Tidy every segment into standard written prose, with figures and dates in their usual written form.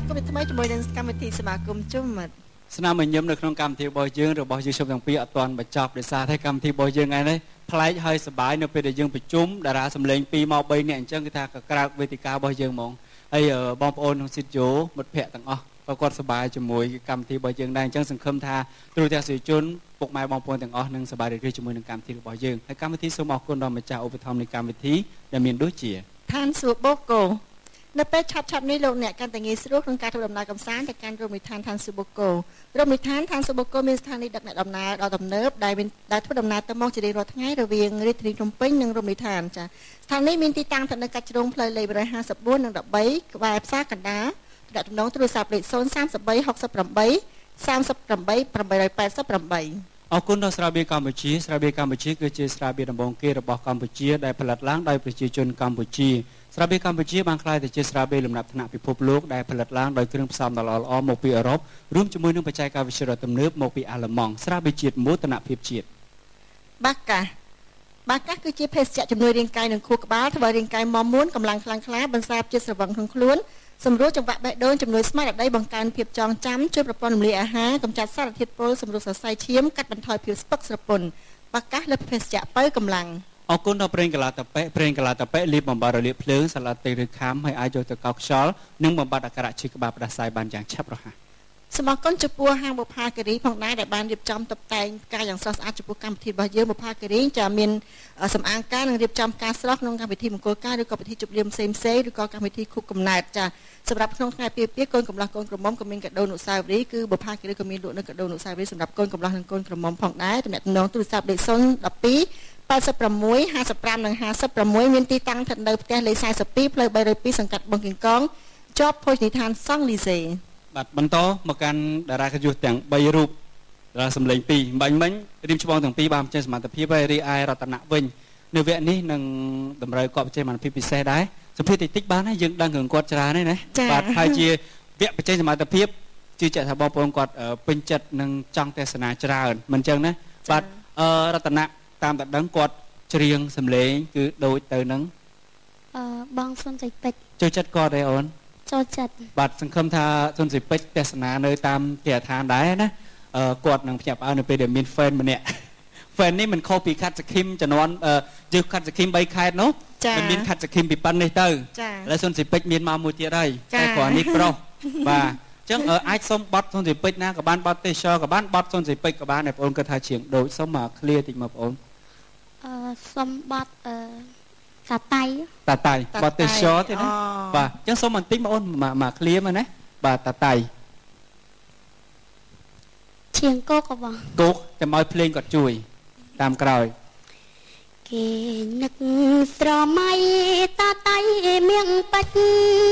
គមន៍ថ្មីជាមួយនឹងកម្មវិធីសមាគមជុំមិត្តស្នាមញញឹមនៅក្នុងកម្មវិធីរបស់យើងជុំទាំងពីរអត់ទាន់បញ្ចប់ដោយសារតែកម្មវិធីរបស់យើងថ្ងៃនេះប្លែកហើយសប្បាយនៅពេលដែលយើងប្រជុំតារាសម្លេង2មក3នាក់អញ្ចឹងគឺថាក្រៅវេទិការបស់យើងហ្មងហើយបងប្អូនក្នុងស៊ីតយោមិត្តភ័ក្តិទាំងអស់ក៏គាត់សប្បាយជាមួយកម្មវិធីរបស់យើងដែរអញ្ចឹងសង្ឃឹមថាទូទាំងសិស្សជនពុកម៉ែបងប្អូនទាំងអស់នឹងសប្បាយរីករាយជាមួយនឹងកម្មវិធីរបស់យើងហើយកម្មវិធីសូមអរគុណដល់ម្ចាស់ឧបត្ថម្ភនៃកម្មវិធីដែលមានដូចជាឋានសួគ៌បូកូនៅពេលឆាប់នេះលោកអ្នកកាន់តែងាយស្រួលក្នុងការធ្វើដំណើរកម្សាន្តទៅកាន់រមណីយដ្ឋានឋានសួគ៌បូកូរមណីយដ្ឋានឋានសួគ៌បូកូមានស្ថានីយដឹកអ្នកដំណើរដ៏ទំនើបដែលធ្វើដំណើរទៅមកជារៀងរាល់ថ្ងៃរវាងរាជធានីភ្នំពេញនិងរមណីយដ្ឋានចាស្ថានីយមានទីតាំងស្ថិតនៅកាច់ជ្រុងផ្លូវលេខ154និង13ក្បែរផ្សារកណ្ដាលដាក់ទំនងទូរស័ព្ទលេខ033688888 អរគុណដល់ស្រាបៀរកម្ពុជាស្រាបៀរកម្ពុជាគឺជាស្រាបៀរដំបូងគេរបស់កម្ពុជាដែលផលិតឡើងដោយប្រជាជនកម្ពុជាស្រាបៀរកម្ពុជាបានក្លាយទៅជាស្រាបៀរលំដាប់ថ្នាក់ពិភពលោកដែលផលិតឡើងដោយគ្រឿងផ្សំដ៏ល្អៗមកពីអឺរ៉ុបរួមជាមួយនឹងបច្ចេកវិទ្យាដ៏ទំនើបមកពីអាល្លឺម៉ង់ស្រាបៀរជាតិមោទនភាពជាតិបាកាសគឺជាភេសជ្ជៈជំនួយរាងកាយនិងខួរក្បាលធ្វើឲ្យរាងកាយមាំមួនកម្លាំងខ្លាំងក្លាបន្សាបជាតិស្រវឹងក្នុងខ្លួនសម្រួលចង្វាក់បេះដូងជំនួយស្មារតីបង្កើនភាពចងចាំជួយប្រព័ន្ធរំលាយអាហារកម្ចាត់សារធាតុពុលសម្រួលសរសៃឈាមកាត់បន្ថយភាពស្ពឹកស្រពន់បាកាសលើភេសជ្ជៈបើកម្លាំងអរគុណដល់ប្រេងកាឡាតាប៉េលាបបំបត្តិរលាកភ្លើងសាឡាតេឬខាំហើយអាចយកទៅកោសខ្យល់និងបំបត្តិអាការៈឈឺក្បាលផ្ដាសាយបានយ៉ាងឆាប់រហ័សសូមអរគុណចំពោះហាងបុប្ផាគិរីផងដែរដែលបានរៀបចំតុបតែងការយ៉ាងស្រស់ស្អាតចំពោះកម្មវិធីរបស់យើងបុប្ផាគិរីចាមានសម្អាងការនិងរៀបចំការស្រស់ក្នុងកម្មវិធីមង្គលការឬក៏ពិធីជប់លៀងផ្សេងឬក៏កម្មវិធីខួបកំណើតចាសម្រាប់ក្នុងថ្ងៃពាហ៍កូនកំលោះកូនក្រមុំក៏មានកាដូអនុស្សាវរីយ៍គឺបុប្ផាគិរីក៏មានលក់នៅកាដូអនុស្សាវរីយ៍សម្រាប់កូនកំលោះនិងកូនក្រមុំផងដែរទំនាក់ទំនងទូរស័ព្ទលេខ012 86 55និង56មានទីតាំងស្ថិតនៅផ្ទះលេខ42ផ្លូវ302សង្កាត់បឹងកៀងកងជាប់ភោជនីយដ្ឋានសង់លីសេបាទបន្តមកកាន់តារាកយុសទាំង3រូបតារាសម្លេង2បាញ់មិញរៀមច្បងទាំងពីរបានចេញសមត្ថភាពហើយរីឯរតនៈវិញនៅវគ្គនេះនឹងតម្រូវគាត់បច្ចេកសមត្ថភាពពិសេសដែរសម្ភារតិចបានហើយយើងដឹងរឿងគាត់ច្រើនហើយណាបាទហើយជាវគ្គបច្ចេកសមត្ថភាពជឿជាក់ថាបងប្អូនគាត់ពេញចិត្តនិងចង់ទេសនាច្រើនមិនអញ្ចឹងណាបាទរតនៈតាមតែដឹងគាត់ច្រៀងសម្លេងគឺដូចទៅនឹងបងសុនសៃពេជ្រចូលចិត្តគាត់ទេអូនចូលចិត្តបាទសង្ឃឹមថាសុនសៃពេជ្រទេសនានៅតាមគេដ្ឋានដែរណាគាត់នឹងភ្ញាក់ផ្អើលនៅពេលដែលមាន fan ម្នាក់ fan នេះមិនខុសពីខាត់សខឹមជំនាន់យើងខាត់សខឹម3ខែនោះមិនមានខាត់សខឹមពីប៉ុណ្្នេះទៅឥឡូវសុនសៃពេជ្រមានមកមួយទៀតហើយតែគ្រាន់នេះប្រុសបាទអញ្ចឹងអាចសុំបတ်សុនសៃពេជ្រណាក៏បានបတ်ទេសក៏បានបတ်សុនសៃពេជ្រក៏បានតែបងប្អូនគាត់ថាជាងដូចសុំមក clear តិចមកបងប្អូនសុំបတ်តាតៃបတ်ទេសទេណាបាទអញ្ចឹងសុំបន្តិចបងប្អូនមក clear មកណាបាទតៃជាងគោកបងគោកតែមកភ្លេងគាត់ជួយតាមក្រោយគេនឹកស្រមៃតាតៃមៀងបាច់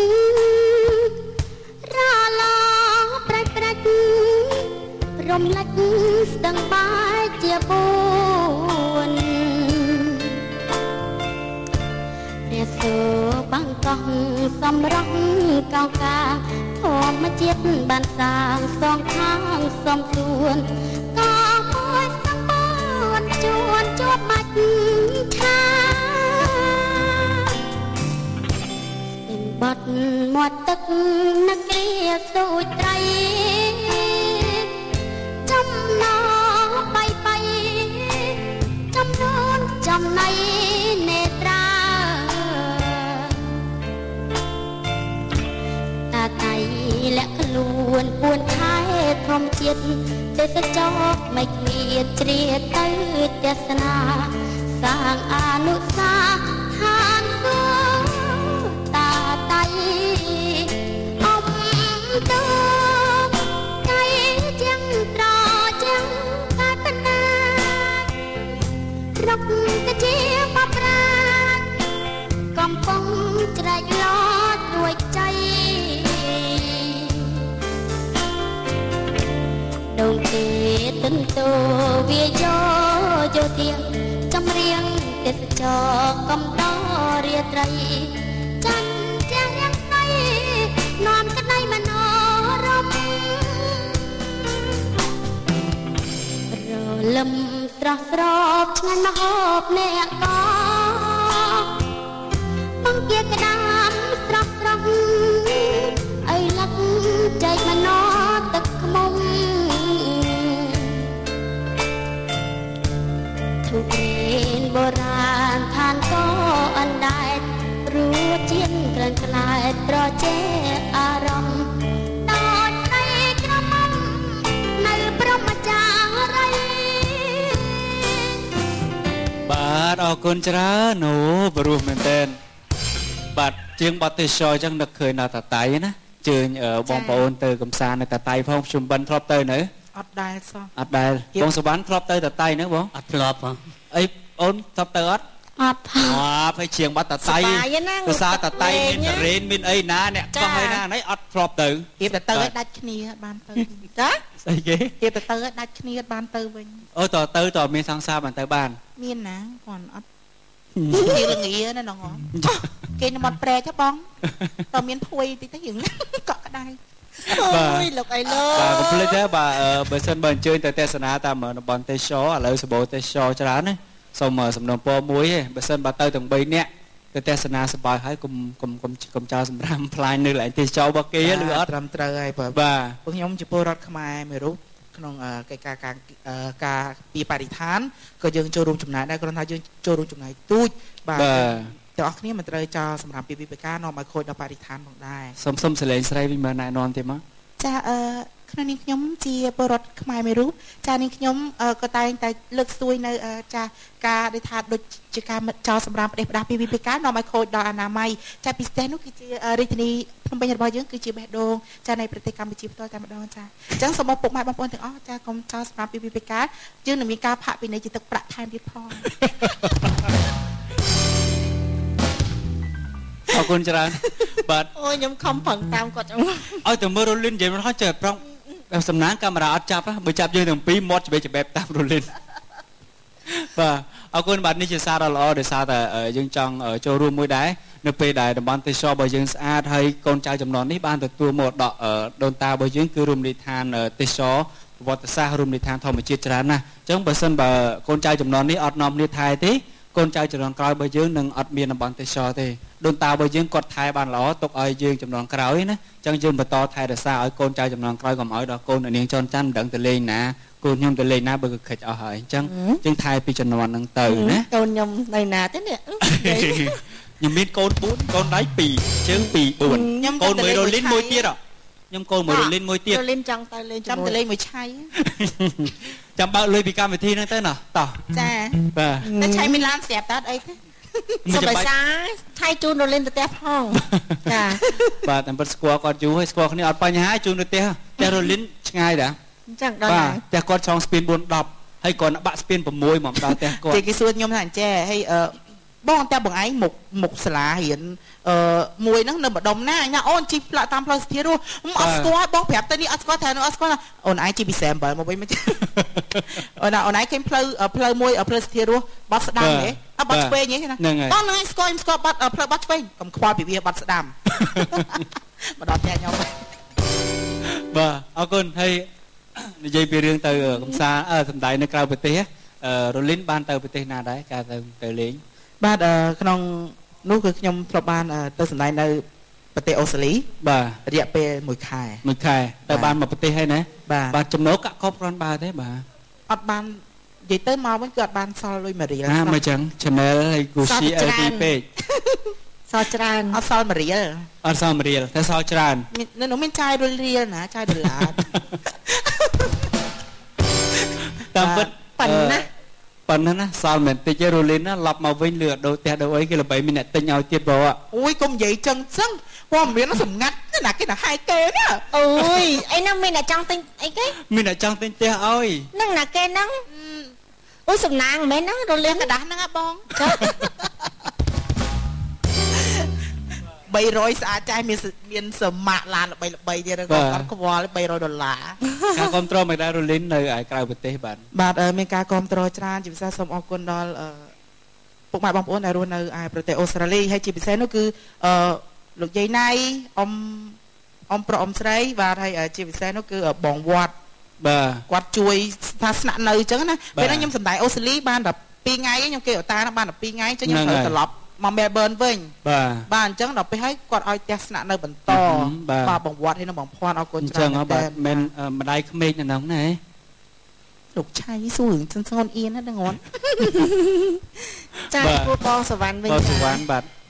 រឡោប្រាច់រំលេចស្ដឹងបាយជាបួនព្រះសូបាំងកោះសំរងកោកាធម្មជាតិបានសាងសងខាងសំសួនក៏មួយស្បូនជួនជាប់បាច់ថាស្ទឹងបាត់មាត់ទឹកនឹករៀសូចត្រីចំណោបៃចំណូនចំណៃនេត្រាតាតៃលាក់ខ្លួនពួនខែធម្មជាតិទេសចរមិនគ្មានជ្រៀតទៅទេសនាសាងអនុស្សាវរីយ៍ឋានសួគ៌តាតៃអំទើកៃជាងត្រជាងកាតនារកកជាបប្រាកំពុងច្រែកលោតរួយใจដងទេទន្ទោវាយោទៀងចម្រៀងទេសចរកំដររាត្រីចាន់ជារៀងស្ដីនាំក្ដីមនោរម្យរលឹមស្រស់ស្រោបឆ្ងាញ់ម្ហូបអ្នកក៏បង្គាក្តាមស្រស់ស្រស់អីលឹកប្រជែអារម្មណ៍ដោយស្រីក្រមុំនៅព្រមចារីបាទអរគុណច្រើនអូព្រោះមែនតើបាទជាងបាត់ទេសចរចឹងនឹកឃើញដល់តាតៃណាជើញបងប្អូនទៅកំសាន្តនៅតាតៃផងខ្ញុំបិណ្ឌធ្លាប់ទៅនៅអត់ដែលសោះអត់ដែលបងសុវណ្ណធ្លាប់ទៅតាតៃនៅបងអត់ធ្លាប់ហ៎អីអូនធ្លាប់ទៅអត់អត់ហើយជាងបាត់តាតៃភាសាតាតៃមានតរេនមានអីណាអ្នកកោះហើយណាណៃអត់ធ្លាប់ទៅហៀបទៅឲ្យដាច់គ្នាបានទៅចាស្អីគេហៀបទៅឲ្យដាច់គ្នាបានទៅវិញអូតើមានសង្សារបានទៅបានមានណាគាត់អត់គេលងាណាណងគេនៅមាត់ព្រែកហ៎បងតើមានភួយតិចទៅយើងកក់ក្ដៅអូយលោកអីលោកបាទកុំភ្លេចទេបាទបើសិនបើអញ្ជើញទៅទេសនាតាមតំបន់ទេសចរឥឡូវសម្បូរទេសចរច្រើនណាសូមសំណូមពរមួយទេបើសិនបើទៅទាំង3នាក់ទៅទេសនាសប្បាយហើយកុំចោលសម្រាប់ផ្លាញនៅកន្លែងទេសចររបស់គេឬអត់ត្រឹមត្រូវហើយបាទពួកខ្ញុំជាពលរដ្ឋខ្មែរមួយរូបក្នុងកិច្ចការពីបរិស្ថានក៏យើងចូលរួមចំណាយដែរគ្រាន់តែយើងចូលរួមចំណាយទូចបាទទាំងអស់គ្នាមិនត្រូវចោលសម្រាប់ពីវិបការនាំឲ្យខូចដល់បរិស្ថានផងដែរសុំសលេងស្រីវិញមើលណែនាំទេមកចាក្នុងនាងខ្ញុំជាពលរដ្ឋខ្មែរមួយរូបចានាងខ្ញុំក៏តែងតែលើកស្ទួយនៅចាការដែលថាដូចជាការចោលសម្រាប់ផ្ដេសផ្ដាស់ពីវិបការនាំឲ្យខូចដល់អនាម័យចាពិសេសនោះគឺជារាជធានីភ្នំពេញរបស់យើងគឺជាបេះដូងចានៃប្រទេសកម្ពុជាផ្ទាល់តែម្ដងចាអញ្ចឹងសូមពុកម៉ែបងប្អូនទាំងអស់ចាកុំចោលសម្រាប់ពីវិបការយើងនឹងមានការផាកពិន័យជាទឹកប្រាក់ថែមទៀតផងអរគុណច្រើនបាទអូយខ្ញុំខំប្រឹងតាមគាត់ចឹងឲ្យទៅមើលរលីននិយាយមិនហោះចេះប្រងសំណាងកាមេរ៉ាអត់ចាប់បើចាប់យើងទាំងពីរមាត់ច្បែបតាមរលីនបាទអរគុណបាទនេះជាសារដ៏ល្អដោយសារតែយើងចង់ចូលរួមមួយដែរនៅពេលដែលតំបន់ទេសចររបស់យើងស្អាតហើយកូនចៅចំនួននេះបានទទួលមកដកដូនតារបស់យើងគឺរមណីយដ្ឋានទេសចរប្រវត្តិសាស្ត្ររមណីយដ្ឋានធម្មជាតិច្រើនណាស់អញ្ចឹងបើសិនបើកូនចៅចំនួននេះអត់នាំគ្នាថែទេកូនចៅចំនួនក្រោយរបស់យើងនឹងអត់មានតំបន់ទេសចរទេដូនតារបស់យើងគាត់ថែបានល្អទុកឲ្យយើងចំនួនក្រោយណាអញ្ចឹងយើងបន្តថែរក្សាឲ្យកូនចៅចំនួនក្រោយកុំឲ្យដល់កូននាងចនច័ន្ទមិនដឹងទៅលេងណាកូនខ្ញុំទៅលេងណាបើគឺខិចអស់ហើយអញ្ចឹងយើងថែពីចំនួនហ្នឹងទៅណាកូនខ្ញុំនៅណាទេនេះខ្ញុំមានកូន4កូនដៃ2ជើង2 4ខ្ញុំកូនមួយរលីនមួយទៀតខ្ញុំកូនមួយរលីនមួយទៀតរលីនចង់ទៅលេងចាំទៅលេងមួយឆៃចាំបើកលុយពីកម្មវិធីហ្នឹងទៅណាតោះចាបាទតែឆៃមានឡានស្រាប់តើអីទេសុំបិសាថៃជូនរលីនទៅផ្ទះផងចាបាទតែពិតស្គាល់គាត់យូរហើយស្គាល់គ្នាអត់បញ្ហាជូនទៅផ្ទះរលីនឆ្ងាយដែរអញ្ចឹងដល់ហើយផ្ទះគាត់ឆ្លងស្ពាន4 10ហើយគាត់បាក់ស្ពាន6មកដល់ផ្ទះគាត់គេសួរខ្ញុំថាអញ្ចេះហើយបងតែបងឯងមុខសាលារៀនមួយហ្នឹងនៅម្ដុំណាញ៉ាអូនជីផ្លាក់តាមផ្លូវស្ថិររស់អត់ស្គាល់បងប្រាប់ទៅនេះអត់ស្គាល់តែនោះអត់ស្គាល់អូនឯងជីពីសែម7មកវិញមកអូនឯងឃើញផ្លូវមួយផ្លូវស្ថិររស់បាត់ស្ដាំហ៎អត់បាត់ឆ្វេងទេណាបងឯងស្គាល់បាត់ផ្លូវបាត់ឆ្វេងកុំខ្វល់ពីវាបាត់ស្ដាំមកដល់ផ្ទះខ្ញុំបាទអរគុណហើយនិយាយពីរឿងទៅកំសាសម្ដែងនៅក្រៅប្រទេសរលីនបានទៅប្រទេសណាដែរការទៅលេងបាទក្នុងនោះគឺខ្ញុំធ្លាប់បានទៅសម្ដែងនៅប្រទេសអូស្ត្រាលីបាទរយៈពេល1 ខែទៅបានមកប្រទេសហើយណាបាទចំណូលកាក់កបគ្រាន់បើទេបាទអត់បាននិយាយទៅមកវិញគឺអត់បានសល់លុយ1រៀលមកចឹង channel ហើយ Gucci LD ពេកសល់ច្រើនអត់សល់1រៀលអត់សល់1រៀលតែសល់ច្រើននៅនោះមានចាយរៀលណាចាយដុល្លារតាមពិតប៉ុណ្ណាប៉ុណ្ណឹងណាសល់មែនតិចរលីនណាឡប់មកវិញលឺដូរផ្ទះដូរអីគេល្បីមានអ្នកទិញឲ្យទៀតបងអូយកុំនិយាយចឹងព័ត៌មានសម្ងាត់ណាគេណាហាយគេណាអូយអីហ្នឹងមានអ្នកចង់ទិញអីគេមានអ្នកចង់ទិញផ្ទះឲ្យហ្នឹងណាគេហ្នឹងអូយសំណាងមែនហ្នឹងរលីនกระดาษហ្នឹងហ៎បង300ស្អាតចាស់មានសមាក់ឡានល្បីទៀតគាត់អត់ខ្វល់$300 ការគ្រប់គ្រងមកដែររលីននៅឯក្រៅប្រទេសបាទមានការគ្រប់គ្រងច្រើនជាពិសេសសូមអរគុណដល់ពុកម៉ែបងប្អូនដែលរស់នៅឯប្រទេសអូស្ត្រាលីហើយជាពិសេសនោះគឺលោកយាយណៃអ៊ំប្រុសអ៊ំស្រីបាទហើយជាពិសេសនោះគឺបងវត្តបាទគាត់ជួយថាស្នាក់នៅអញ្ចឹងណាពេលហ្នឹងខ្ញុំសម្ដែងអូស្ត្រាលីបានតែ2ថ្ងៃខ្ញុំគេអូតាបានតែ2ថ្ងៃអញ្ចឹងខ្ញុំត្រូវត្រឡប់មកមែលប៊នវិញបាទអញ្ចឹងដល់ពេលហើយគាត់ឲ្យផ្ទះស្នាក់នៅបន្តបាទបងវត្តហើយនឹងបងភ័ណ្ឌអរគុណច្រើនអញ្ចឹងបាទមិនម្ដាយក្មេកនៅហ្នឹងណាលោកឆៃសួរស្ងួនអៀនណាដឹងអត់ចាពួកបងសវណ្ណវិញបងសវណ្ណបាទ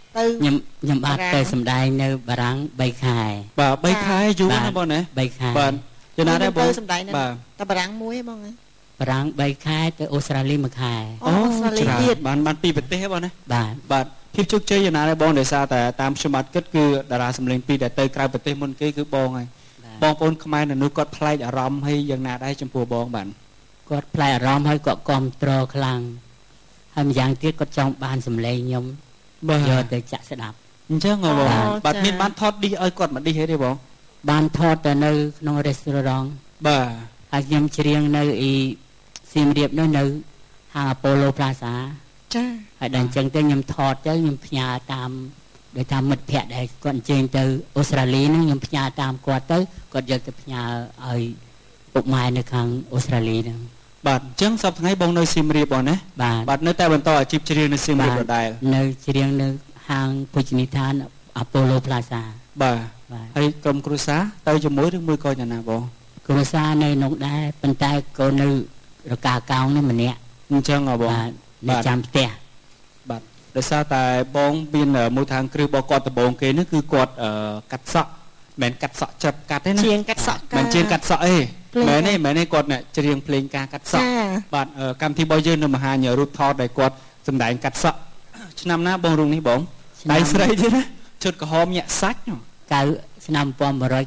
ទៅខ្ញុំបាទទៅសម្ដែងនៅបារាំង3ខែបាទ3ខែយូរណាស់បងណា 3ខែបាទចំណាដែរបងទៅសម្ដែងបាទតែបារាំងមួយបងបារាំង3ខែទៅអូស្ត្រាលី1ខែអូស្ត្រាលីទៀតបានពីប្រទេសបងណាបាទភាពជោគជ័យចំណាដែរបងដោយសារតែតាមខ្ញុំបាទគិតគឺតារាសម្លេងពីរដែលទៅក្រៅប្រទេសមុនគេគឺបងហើយបងប្អូនខ្មែរនៅនោះគាត់ប្លែកអារម្មណ៍ហើយយ៉ាងណាដែរចំពោះបងបាទគាត់ប្លែកអារម្មណ៍ហើយគាត់គាំទ្រខ្លាំងហើយម្យ៉ាងទៀតគាត់ចង់បានសម្លេងខ្ញុំយកទៅចាក់ស្ដាប់អញ្ចឹងបងបាទមានបានថតឌីឲ្យគាត់មកឌីហេទេបងបានថតទៅនៅក្នុង restaurant បាទហើយខ្ញុំច្រៀងនៅសៀមរាបនោះនៅហាង Apollo Plaza ចាហើយដល់អញ្ចឹងទៅខ្ញុំថតទៅខ្ញុំផ្ញើតាមដោយតាមមិត្តភ័ក្តិដែលគាត់អញ្ជើញទៅអូស្ត្រាលីហ្នឹងខ្ញុំផ្ញើតាមគាត់ទៅគាត់យកទៅផ្ញើឲ្យពុកម៉ែនៅខាងអូស្ត្រាលីហ្នឹងបាទអញ្ចឹងសប្តាហ៍ថ្ងៃបងនៅសៀមរាបបងណាបាទនៅតែបន្តអាជីពច្រៀងនៅសៀមរាបដដែលនៅច្រៀងនៅហាងភោជនីយដ្ឋាន Apollo Plaza បាទហើយក្រុមគ្រួសារទៅជាមួយឬមួយក៏យ៉ាងណាបងគ្រួសារនៅនោះដែរប៉ុន្តែក៏នៅរកាកោងនេះម្នាក់អញ្ចឹងបងនៅចាំផ្ទះបាទដោយសារតែបងមានមូលដ្ឋានគ្រឹះរបស់គាត់ដំបូងគេនេះគឺគាត់កាត់សក់មិនកាត់សក់ច្រឹបកាត់ទេណាជាងកាត់សក់មិនជាងកាត់សក់អីមែនទេគាត់អ្នកច្រៀងភ្លេងការកាត់សក់បាទកម្មវិធីរបស់យើងនៅមហាញរូបថតដែលគាត់សម្ដែងកាត់សក់ឆ្នាំណាបងរូបនេះបងដៃស្រីទៀតណាឈុតក្រហមញាក់សាច់ឆ្នាំ1992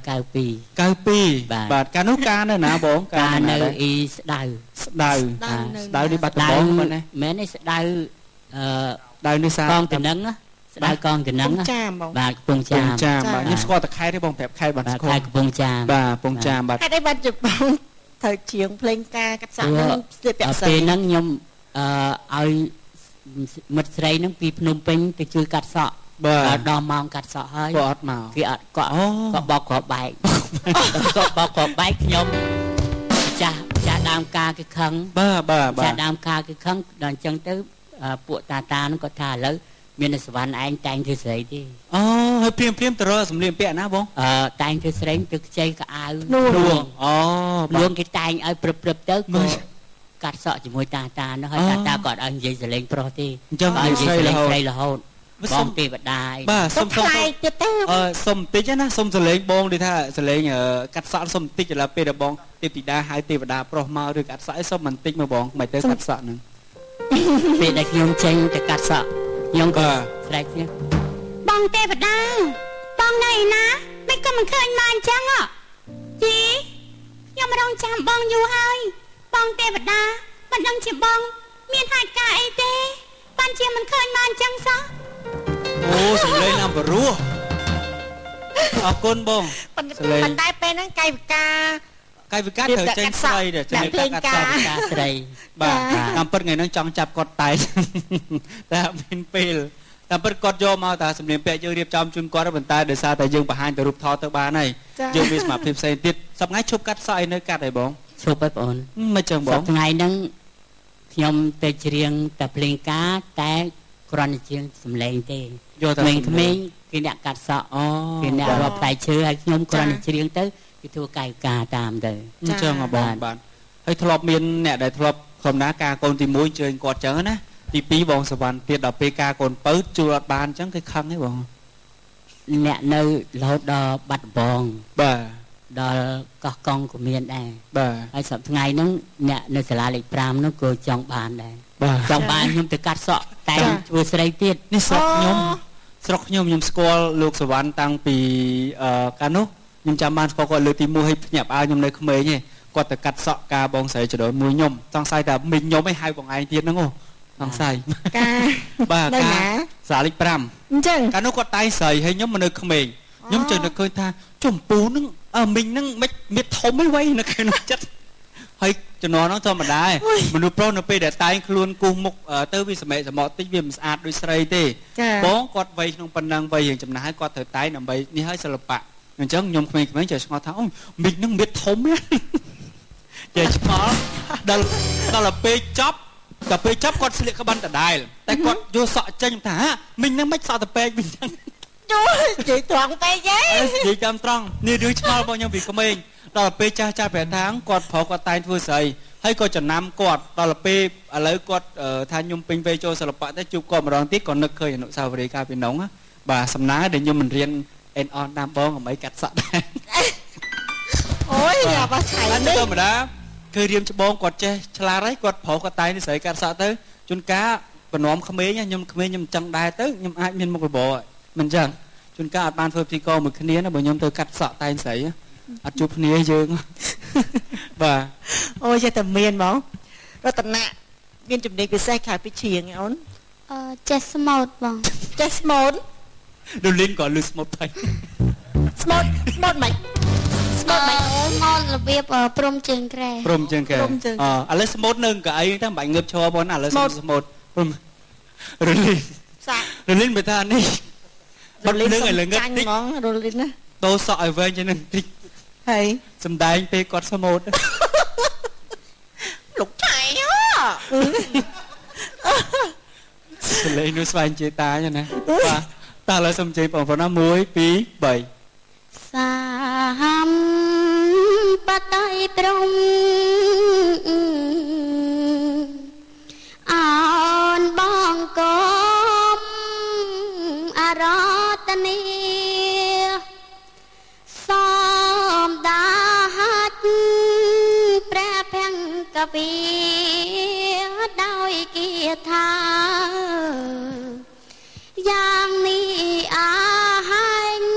បាទកាលនោះការនៅណាបងការនៅស្ដៅនេះបាត់ដំបងមែនទេមែនទេស្ដៅដៅនេះសាកងតំណឹងស្ដៅកងតំណឹងបាទកំពង់ចាមបាទខ្ញុំស្គាល់តែខេត្តទេបងប្រាប់ខេត្តបាទស្គាល់ខេត្តកំពង់ចាមបាទកំពង់ចាមបាទខេត្តអីបាទជបងត្រូវជាងភ្លេងការកាត់សក់ហ្នឹងស្ទាបពាក់ស្អីពេលហ្នឹងខ្ញុំឲ្យមិត្តស្រីហ្នឹងពីភ្នំពេញទៅជួយកាត់សក់ដល់ម៉ោងកាត់សក់ហើយគាត់អត់មកគេអត់គាត់បោកគ្រាប់បែកគាត់បោកគ្រាប់បែកខ្ញុំចាស់ដើមការគេខឹងបាទចាស់ដើមការគេខឹងដល់អញ្ចឹងទៅពួកតាហ្នឹងគាត់ថាឥឡូវមានសវណ្ណឯងតែងធ្វើស្រីទេហើយព្រាមទៅរកសម្លៀកបំពាក់ណាបងតែងធ្វើស្រីទៅខ្ចីកៅអៅនួងនួងគេតែងឲ្យព្រឹបទៅកាត់សក់ជាមួយតានោះហើយតាគាត់ឲ្យនិយាយសលេងប្រុសទេអញ្ចឹងឲ្យនិយាយសលេងស្រីរហូតបងទេវតាបាទសុំខ្លាយទៀតទៅសុំបន្តិចណាសុំសលេងបងដូចថាសលេងកាត់សក់សុំបន្តិចឥឡូវពេលដែលបងទេពធីតាហៅទេវតាប្រុសមកឬកាត់សក់ឲ្យសុំបន្តិចមកបងមិនទៅកាត់សក់ហ្នឹងពេលដែលខ្ញុំចេញទៅកាត់សក់ខ្ញុំក៏ស្រែកគ្នាបងទេវតាបងនៅឯណាមិនក៏មិនឃើញមកអញ្ចឹងជីខ្ញុំរងចាំបងយូរហើយបងទេវតាមិនដឹងជាបងមានហេតុការអីទេបានជាមិនឃើញមកអញ្ចឹងសោះអូសំឡេងណាព្រោះអរគុណបងប៉ុន្តែពេលហ្នឹងកាយវិការត្រូវចេញស្រីដែរចេញកាត់សក់ស្រីបាទតាមពិតថ្ងៃហ្នឹងចង់ចាប់គាត់តែតែមានពេលតាមពិតគាត់យកមកតែសម្លៀកពាក់យើងរៀបចំជូនគាត់ប៉ុន្តែដោយសារតែយើងបង្ហាញទៅរូបថតទៅបានហើយយើងមានសមត្ថភាពផ្សេងទៀតសប្តាហ៍ថ្ងៃឈប់កាត់សក់ឲ្យនៅកាត់ហើយបងឈប់ហើយបងអូនមិនចឹងបងសប្តាហ៍ថ្ងៃហ្នឹងខ្ញុំទៅច្រៀងតែភ្លេងការតែគ្រាន់តែច្រៀងសម្លេងទេយកតែក្មេងគេអ្នកកាត់សក់គេអ្នករាប់ផ្លែឈើហើយខ្ញុំគ្រាន់តែច្រៀងទៅគេធ្វើកាយវិការតាមទៅអញ្ចឹងបងបាទហើយធ្លាប់មានអ្នកដែលធ្លាប់ធម្មតាការកូនទី1អញ្ជើញគាត់អញ្ចឹងណាទី2បងសវណ្ណទៀតដល់ពេលការកូនបើជួលអត់បានអញ្ចឹងគេខឹងទេបងអ្នកនៅរហូតដល់បាត់ដំបងបាទដល់កោះកុងក៏មានដែរបាទហើយសប្តាហ៍ថ្ងៃហ្នឹងអ្នកនៅសាលាលេខ5ហ្នឹងក៏ចង់បានដែរចង់បានខ្ញុំទៅកាត់សក់តែធ្វើស្រីទៀតនេះស្រុកខ្ញុំខ្ញុំស្គាល់លោកសវណ្ណតាំងពីកាលនោះខ្ញុំចាំបានស្គាល់គាត់លើកទី1ឲ្យភ្ញាក់ផ្អើលខ្ញុំនៅក្មេងទេគាត់ទៅកាត់សក់ការបងស្រីចដូនមួយខ្ញុំសង្ស័យតែមីងខ្ញុំឯងហៅបងឯងទៀតហ្នឹងសង្ស័យការបាទការសាលេខ5 អញ្ចឹងកាលនោះគាត់តែងស្រីហើយខ្ញុំនៅក្មេងខ្ញុំជឿតែឃើញថាចំពូហ្នឹងមីងហ្នឹងមិនមានធំឯវៃនៅក្នុងចិត្តហើយជំនាន់ហ្នឹងធម្មតាមនុស្សប្រុសនៅពេលដែលតែងខ្លួនគូសមុខទៅវាសម្រាប់សមក់តិចវាមិនស្អាតដូចស្រីទេបងគាត់វ័យក្នុងប៉ុណ្ណឹងវ័យរឿងចំណាស់ហើយគាត់ត្រូវតែងដើម្បីនេះហើយសិល្បៈអញ្ចឹងខ្ញុំក្មេងៗចេះឆ្ងល់ថាអូមីងហ្នឹងមានធំណាស់ចេះឆ្ងល់ដល់ពេលចប់គាត់ស្លៀកក្បិនដដែលតែគាត់យកសក់ចេញថាមីងហ្នឹងមិនសក់តពេកវិញហ្នឹងនិយាយត្រង់ពេកហ៎និយាយតាមត្រង់នេះរឿងឆ្ងល់របស់ខ្ញុំពីក្មេងដល់ពេលចាស់ប្រាប់ថាគាត់ប្រុសគាត់តែងធ្វើស្រីហើយក៏ចំណាំគាត់ដល់ពេលឥឡូវគាត់ថាខ្ញុំពេញវ័យចូលសិល្បៈទៅជួបគាត់ម្ដងទៀតក៏នឹកឃើញអនុស្សាវរីយ៍កាលពីនោះបាទសំណើដែលខ្ញុំមិនរៀនអេនអនតាមបងដើម្បីកាត់សក់ដែរអូយអាបាឆៃនេះធម្មតាគឺរៀមច្បងគាត់ចេះឆ្លាតហើយគាត់ប្រុសគាត់តែងនិស័យកាត់សក់ទៅជួនកាលបំណំក្មេងខ្ញុំចឹងដែរទៅខ្ញុំអាចមានមុខរបរមិនចឹងជួនកាលអត់បានធ្វើពិធីករមួយគ្នាណាបើខ្ញុំទៅកាត់សក់តែងស្រីអត់ជួបគ្នាយើងបាទអូយចេះតែមានហ្មងរតនៈមានចំណេញពិសេសខែពីច្រៀងអូនចេះស្មូតបងចេះស្មូតដូលីនក៏លឺស្មូតថៃស្មូតមិនស្មូតរបៀបព្រំជើងក្រែព្រំជើងក្រែឥឡូវស្មូតនៅកៅអីតែមិនបាច់ងើបឈរបងឥឡូវស្មូតព្រំរលីនសាក់រលីនបើថានេះរលីននឹងឲ្យលងឹតតិចហ្មងរលីនណាតោសក់ឲ្យវែងជាងនឹងតិចហើយសំដែងពេលគាត់ស្មូតលោកឆៃសលេងនោះស្វែងជាតាចឹងណាបាទតើឥឡូវសូមជ័យបងប្អូនណា1 2 3 សាហាំបតៃព្រំអោនបងកុំអរតនីសំដាហាច់ព្រះភង្គវីដោយគាថាយ៉ាងនេះហាញ់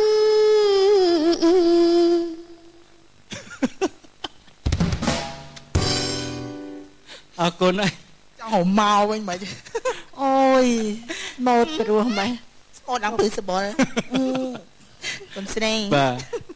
អរគុណហើយចង់មកវិញមិនអូយម៉ូតព្រោះម៉េះស្មូតដល់ព្រឹសបល់កុំស្រីបាទ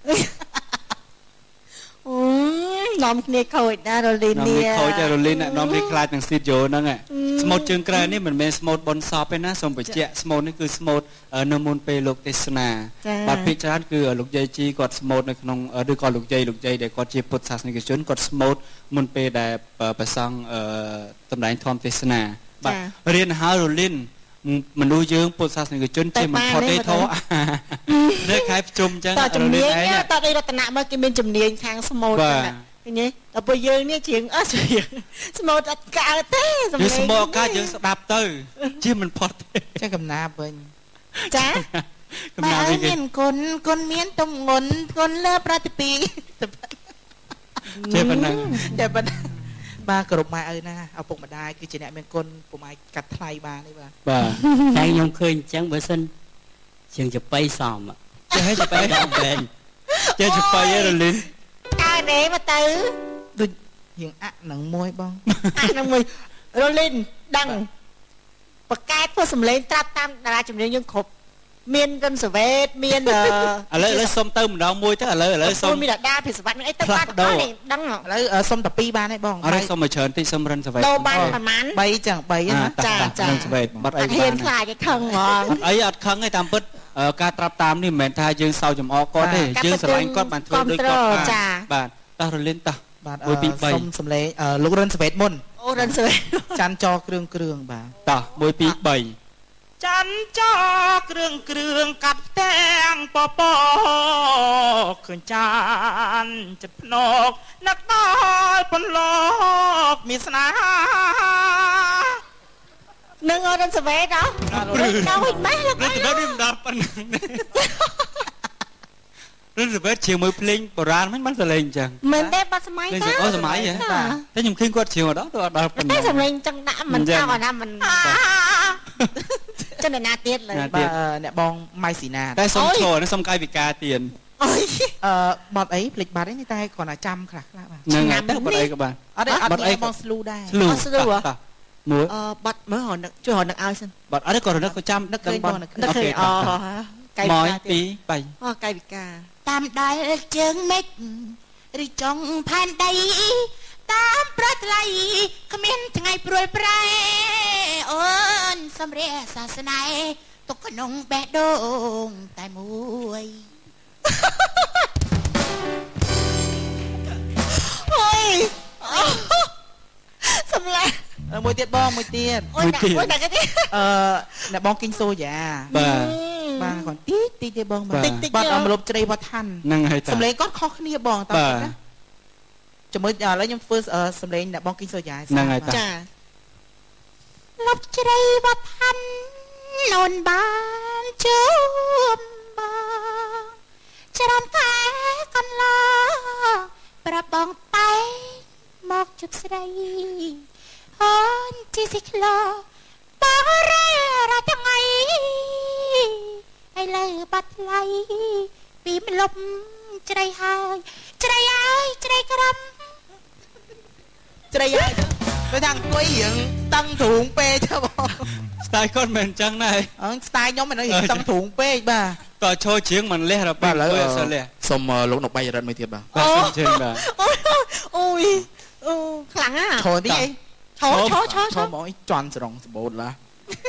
អូនាំគ្នាខូចណារលីននេះខូចរលីននាំនេះខ្លាចនឹងស៊ីតយោហ្នឹងស្មូតជើងក្រៅនេះមិនមែនស្មូតបនសពទេណាសូមបញ្ជាក់ស្មូតនេះគឺស្មូតនៅមុនពេលលោកទេសនាបាទភាគច្រើនគឺលោកយាយជីគាត់ស្មូតនៅក្នុងឬក៏លោកយាយដែលគាត់ជាពុទ្ធសាសនិកជនគាត់ស្មូតមុនពេលដែលព្រះសង្ឃតម្លែងធម្មទេសនាបាទរៀនហើយរលីនមនុស្សយើងពុទ្ធសាសនិកជនជាមិនផុតទេធោះនៅខែប្រជុំអញ្ចឹងតជំនាញតអីរតនៈមកគេមានជំនាញខាងស្មូតហ្នឹងឃើញទេដល់ពេលយើងនេះជាងអត់ស្មូតអត់កើតទេសម្លេងស្មូតកើតយើងស្ដាប់ទៅជាមិនផុតទេចាកំណាប់វិញចាកំណាប់វិញមានគុណមានទំងន់គុណលើប្រតិពីជាប៉ុណ្ណឹងបាទគោរពម៉ែឪណាឪពុកម្ដាយគឺជាអ្នកមានគុណពុំអាចកាត់ថ្លៃបានទេបាទតែខ្ញុំឃើញអញ្ចឹងបើសិនជាងចបៃសមចេះចបៃដល់បែងចេះចបៃរលីនកើទេមកទៅដូចរៀងអាក់នឹងមួយបងអាក់នឹងមួយរលីនដឹងបកកែធ្វើសម្លេងត្រាប់តាមតារាចម្រៀងយើងគ្រប់មានរិនសវេតមានឥឡូវសុំទៅម្ដងមួយទៅឥឡូវសុំមានដាភិសវត្តនឹងអីទៅបាត់ដល់នេះដឹងឥឡូវសុំតែ2បានទេបងអត់សុំឲ្យច្រើនតិចសុំរិនសវេតដូរបានប្រហែល3ចឹង3ណាចារិនសវេតបាត់អីហ៊ានខ្លាចឲ្យខឹងហ្មងអីអត់ខឹងទេតាមពិតការត្រាប់តាមនេះមិនមែនថាយើងសោកចំអកគាត់ទេយើងស្រឡាញ់គាត់បានធ្វើដូចគាត់ចាបាទតោះរលីនតោះបាទ1 2 3សុំសំឡេងលោករិនសវេតមុនអូរិនសវេតចាន់ចោគ្រឿងបាទតោះ1 2 3 ចាន់ចោគ្រឿងកាត់ទាំងពពកឃើញចានចិត្តភ្នកនឹកដល់ពន្លកមានស្នេហានឹងអរិនសវេតដល់វិញម៉េះលោករិនសវេតមិនដល់ប៉ុណ្ណឹងរិនសវេតជាមួយភ្លេងបុរាណមិនបានសលេងអញ្ចឹងមិនទេបាត់សម័យទេអូសម័យហ៎តែខ្ញុំឃើញគាត់ជាម្ដងទៅអត់ដល់ប៉ុណ្ណឹងតែសម្លេងចឹងដាក់មិនចោលអាណាមិនចិនណាទៀតលើអ្នកបងម៉ៃស៊ីណាតែសុំឈរសុំកាយវិការទៀតបត់អីភ្លេចបាត់អីតែគ្រាន់តែចាំខ្លះបាទហ្នឹងហើយតែបត់អីក៏បានអត់អីបងស្លូដែរស្លូមួយបត់មើលរនឹកជួយរនឹកឲ្យសិនបត់អត់ក៏រនឹកក៏ចាំនឹកបងនឹកអូកាយវិការ2 3 អូកាយវិការតាមដែលជើងមេឃឬចុងផែនដីតាមប្រថ្លៃគ្មានថ្ងៃព្រួយប្រែអូនសំរះសាសនាទុកក្នុងបេះដូងតែមួយអូយសំឡាមួយទៀតបងមួយទៀតអូយតែគេទៀតអ្នកបងគិញសូយ៉ាបាទគាត់តិចទេបងតិចបាត់អមលប់ជ្រៃវត្តឋានហ្នឹងហើយតាសំលេងគាត់ខុសគ្នាបងតើណាចាំមើលឥឡូវខ្ញុំធ្វើសម្លេងអ្នកបងគីសូយ៉ាហ្នឹងហើយតាចាលប់ជ្រៃវត្តហាន់អូនបានជួបបងច្រើនតែកន្លងប្រាប់បងតែមកជប់ស្រីអូនជីសិក្លោបងរ៉ាថ្ងៃឥឡូវបាត់ថ្លៃពីមលប់ជ្រៃហើយជ្រៃហើយជ្រៃក្រំជ្រៃហើយទៅថាអង្គុយរៀងតឹងទ្រូងពេកទៅបងស្ទាយគាត់មិនអញ្ចឹងណាស្ទាយខ្ញុំមិនរៀងតឹងទ្រូងពេកបាទតើឈរជ្រៀងមិនលះរបាទឥឡូវអត់លះសុំលោកនុកបាយរិទ្ធមួយទៀតបាទបាទសុំជើងបាទអូយអូខ្លាំងណាឈរទីអីឈរមកអីជន់ស្រងសម្បូរឡា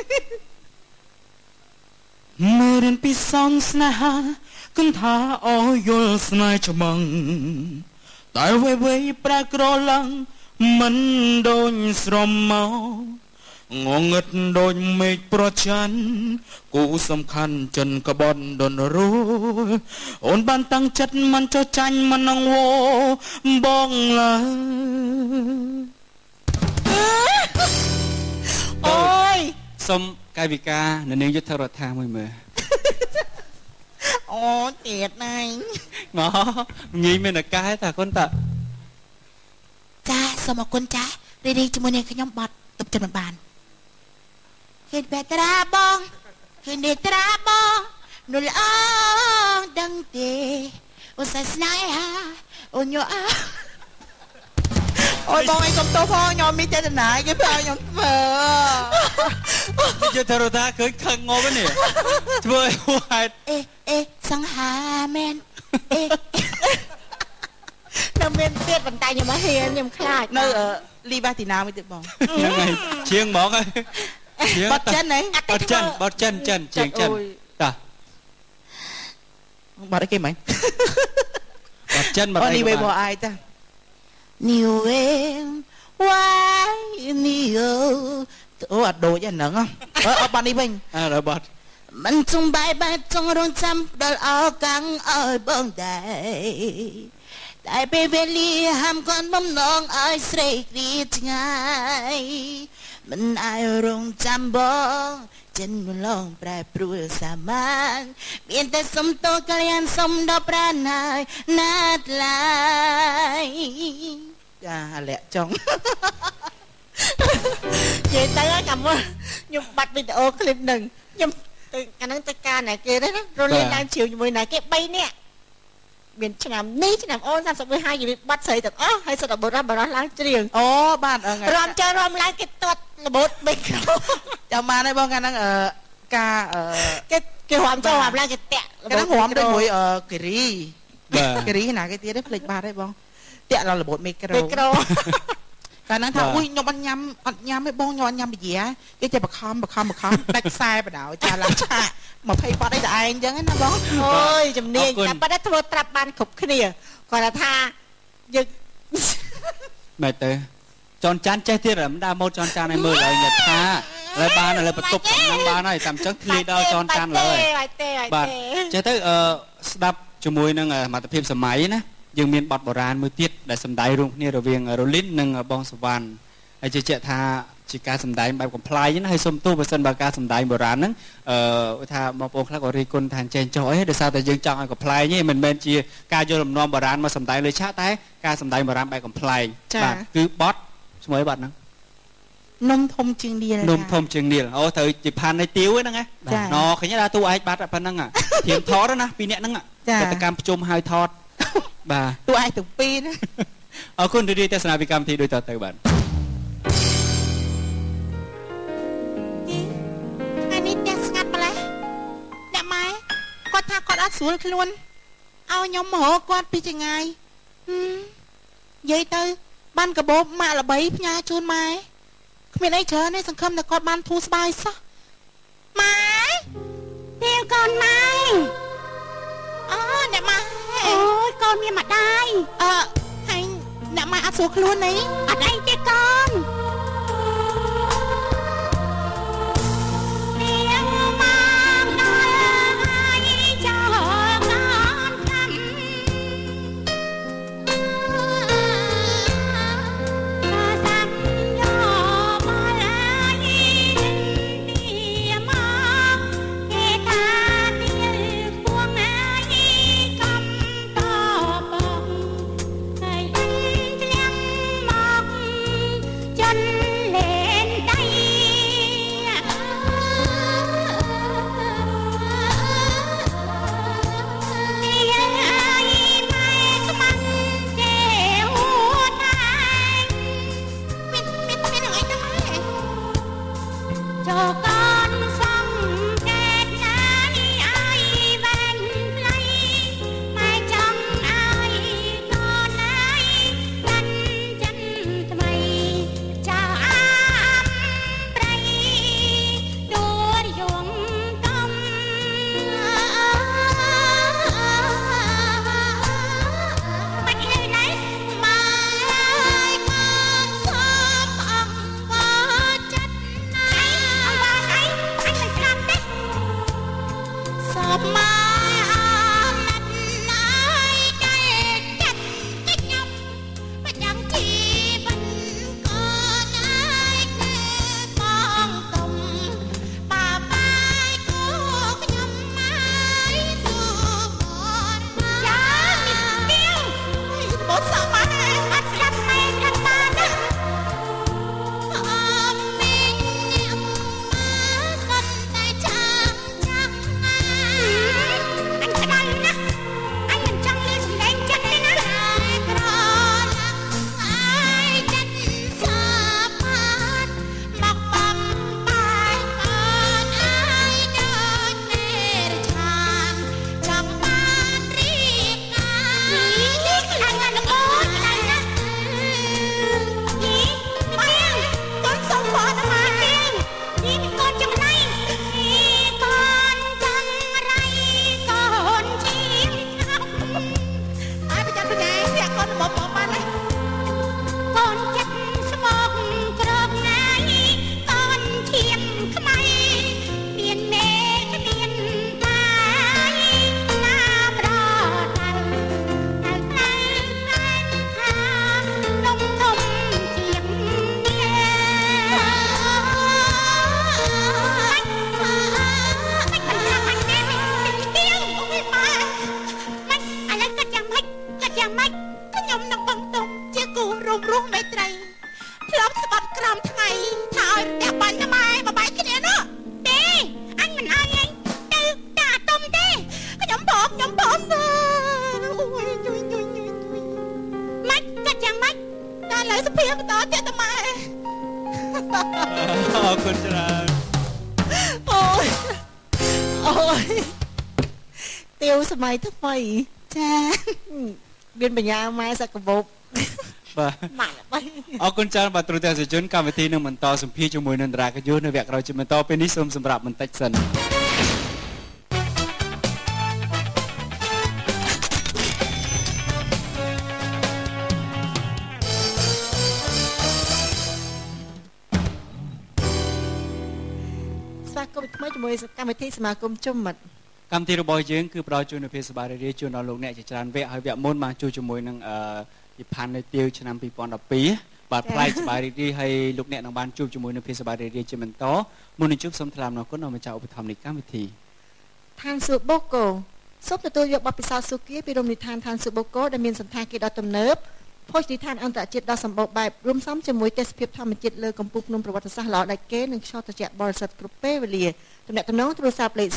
មើលរៀនពីសងស្នេហាគិនថាអស់យល់ស្នេហ៍ច្មងតែវេប្រែក្រឡើងមិនដូចស្រមមកងងឹតដូចមេឃប្រច័ណ្ឌគូសំខាន់ចិនកបនដនរួអូនបានតាំងចិត្តមិនចោះចាញ់មិនងវបងឡើយអូយសុំកាយវិការនៅនាងយុទ្ធរដ្ឋាមួយមើលអូទៀតណៃមកងាយមានអាកាសតាគុនតាចាសូមអរគុណចារីជាមួយនឹងខ្ញុំបាត់ទុកចិត្តមិនបានឃើញបែត្រាបងឃើញនេត្រាបងនោះល្អដឹងទេអូសាស្នេហាអូញ៉ាអូយបងអីសុំទោសផងខ្ញុំមានចេតនាគេប្រើខ្ញុំធ្វើយុទ្ធរដ្ឋាឃើញខឹងងប់នេះធ្វើឲ្យហួហេតុអេសង្ហាមែននៅមានទៀតបន្តែខ្ញុំមកហ៊ានខ្ញុំខ្លាចនៅលីវ៉ាទីណាមួយទៀតបងហ្នឹងហើយជាងហ្មងហើយបត់ចិនហ៎បត់ចិនជាងចិនតាបត់អីគេមិនបត់ចិនបត់អីនេះវាអាយតានីវេវ៉ាយនីអូអូអត់ដូចហ្នឹងអត់បាត់នេះវិញរបត់មិនចង់បែចង់រងចាំដល់អកាំងឲ្យបងដែរតែពេលវេលាហាមគាត់បំណងឲ្យស្រីគ្រាឆ្ងាយមិនអាចរងចាំបងចិនលងប្រែប្រួលសាមានមានតែសុំតោកលៀនសុំដល់ប្រាណហើយណាត់ឡាយចាលាក់ចង់និយាយទៅកាលមកខ្ញុំបាត់វីដេអូឃ្លីបនឹងខ្ញុំទៅកាលហ្នឹងទៅការណាគេទេណារលេងឡើងជ្រាវជាមួយណាគេ3នាក់មានឆ្នាំនេះឆ្នាំអូន31ហើយនិយាយបាត់ស្រីទាំងអស់ហើយសិតតែបុរសឡើងជ្រៀងអូបាទរំចើរំឡើងគេទាត់របូតមីក្រូចាំបានហើយបងកាលហ្នឹងការគេរំចើរំឡើងគេតាក់កាលហ្នឹងរំទៅមួយគិរីគិរីណាគេទៀតទេភ្លេចបាត់ហើយបងតាក់ដល់របូតមីក្រូកាលហ្នឹងថាអ៊ុយខ្ញុំអត់ញ៉ាំទេបងខ្ញុំអត់ញ៉ាំប៊ីយ៉ាគេចេះបខំដាច់ខ្សែបដៅចាឡើងឆាក20ប៉ាត់អីតែឯងអញ្ចឹងណាបងអូយជំនាញតែប៉ុន្តែធ្វើត្រាប់បានគ្រប់គ្នាគាត់ថាយើងមែនទេចនចាន់ចេះទៀតមិនដើរម៉ូតចនចាន់ឲ្យមើលឲ្យអ្នកថាឥឡូវបានឥឡូវបន្ទប់ហ្នឹងបានហើយតាមអញ្ចឹងធ្លាយដល់ចនចាន់ឡើយបាទចេះទៅស្ដាប់ជាមួយនឹងសមត្ថភាពសម័យណាយើងមានបទបុរាណមួយទៀតដែលសម្ដែងរួមគ្នារវាងរលីននិងបងសវណ្ណហើយជឿជាក់ថាជាការសម្ដែងបែបកំ pl ាយណាហើយសូមទោសបើសិនបើការសម្ដែងបុរាណហ្នឹងថាបងប្អូនខ្លះក៏រីគុណថាចេះចុះអីដោយសារតែយើងចង់ឲ្យកំ pl ាយទេមិនមែនជាការយកលំនាំបុរាណមកសម្ដែងលើឆាកតែការសម្ដែងបុរាណបែបកំ pl ាយបាទគឺបទឈ្មោះអីបទហ្នឹងនំធំជាងនាលនំធំជាងនាលអូត្រូវជាផាននៃទាវហ្នឹងណាណឃើញថាតួឯកបាត់ប៉ុណ្ណឹងធៀងថតណាពីរនាក់ហ្នឹងកតកម្មប្រជុំហើយថតបាទតួឯកទាំងពីរណាអរគុណរីករាយទស្សនាពីកម្មវិធីដូចតទៅបាទថ្ងៃនេះផ្ទះស្ងាត់ម្ល៉េះអ្នកម៉ែគាត់ថាគាត់អត់ស្រួលខ្លួនឲ្យខ្ញុំមករកគាត់ពីចងាយនិយាយទៅបានកបោបម៉ាក់ល្បីផ្ញើជូនម៉ែគ្មានអីច្រើនទេសង្ឃឹមតែគាត់បានធូរស្បើយសោះម៉ែទេវកូនម៉ែអូអ្នកម៉ែអូយកូនមានម្ដាយហើយអ្នកម៉ែអត់ស្រួលខ្លួនអីអត់អីទេកូនក្រមថ្ងៃថាឲ្យផ្ទះបាញ់ម៉ែបបាយគ្នានោះទេអញមិនអើញទៅតាតុំទេខ្ញុំបងទៅអូយញុយម៉េចកាត់យ៉ាងម៉េចតែលើសុភាបន្តទៀតតម៉ែអរគុណច្រើនអូយទៀវសម័យថ្មីចាមានបញ្ញាម៉ែសកបោបបាទអរគុណច្រើនបាទទ្រទស្សនិកជនកម្មវិធីនឹងបន្តសម្ភាសជាមួយនឹងតារាកាយុនៅវគ្គក្រោយជាបន្តពេលនេះសូមសម្រាប់បន្តិចសិនស្វាគមន៍ថ្មីជាមួយកម្មវិធីសមាគមជុំមិត្តកម្មវិធីរបស់យើងគឺផ្ដល់ជូននូវភាពសប្បាយរីករាយជូនដល់លោកអ្នកជាច្រើនវគ្គហើយវគ្គមុនបានជួបជាមួយនឹងយីផាន់នៅទាវឆ្នាំ2012បាទផ្លែសប្បាយរីករាយហើយលោកអ្នកនឹងបានជួបជាមួយនឹងភាពសប្បាយរីករាយជាបន្តមុននឹងជួបសូមថ្លែងអំណរគុណដល់ម្ចាស់ឧបត្ថម្ភនៃកម្មវិធីឋានសួគ៌បូកូសូមទទួលយកបទពិសោធន៍សុគាពីរមណីយដ្ឋានឋានសួគ៌បូកូដែលមានសណ្ឋាគារដ៏ទំនើបភោជនីយដ្ឋានអន្តរជាតិដ៏សម្បូរបែបរួមផ្សំជាមួយទេសភាពធម្មជាតិលើកំពូលភ្នំប្រវត្តិសាស្ត្រល្អដាច់គេនិងខ្យល់ត្រជាក់បរិសុទ្ធគ្រប់ពេលវេលាទំនាក់ទំនងទូរស័ព្ទលេខ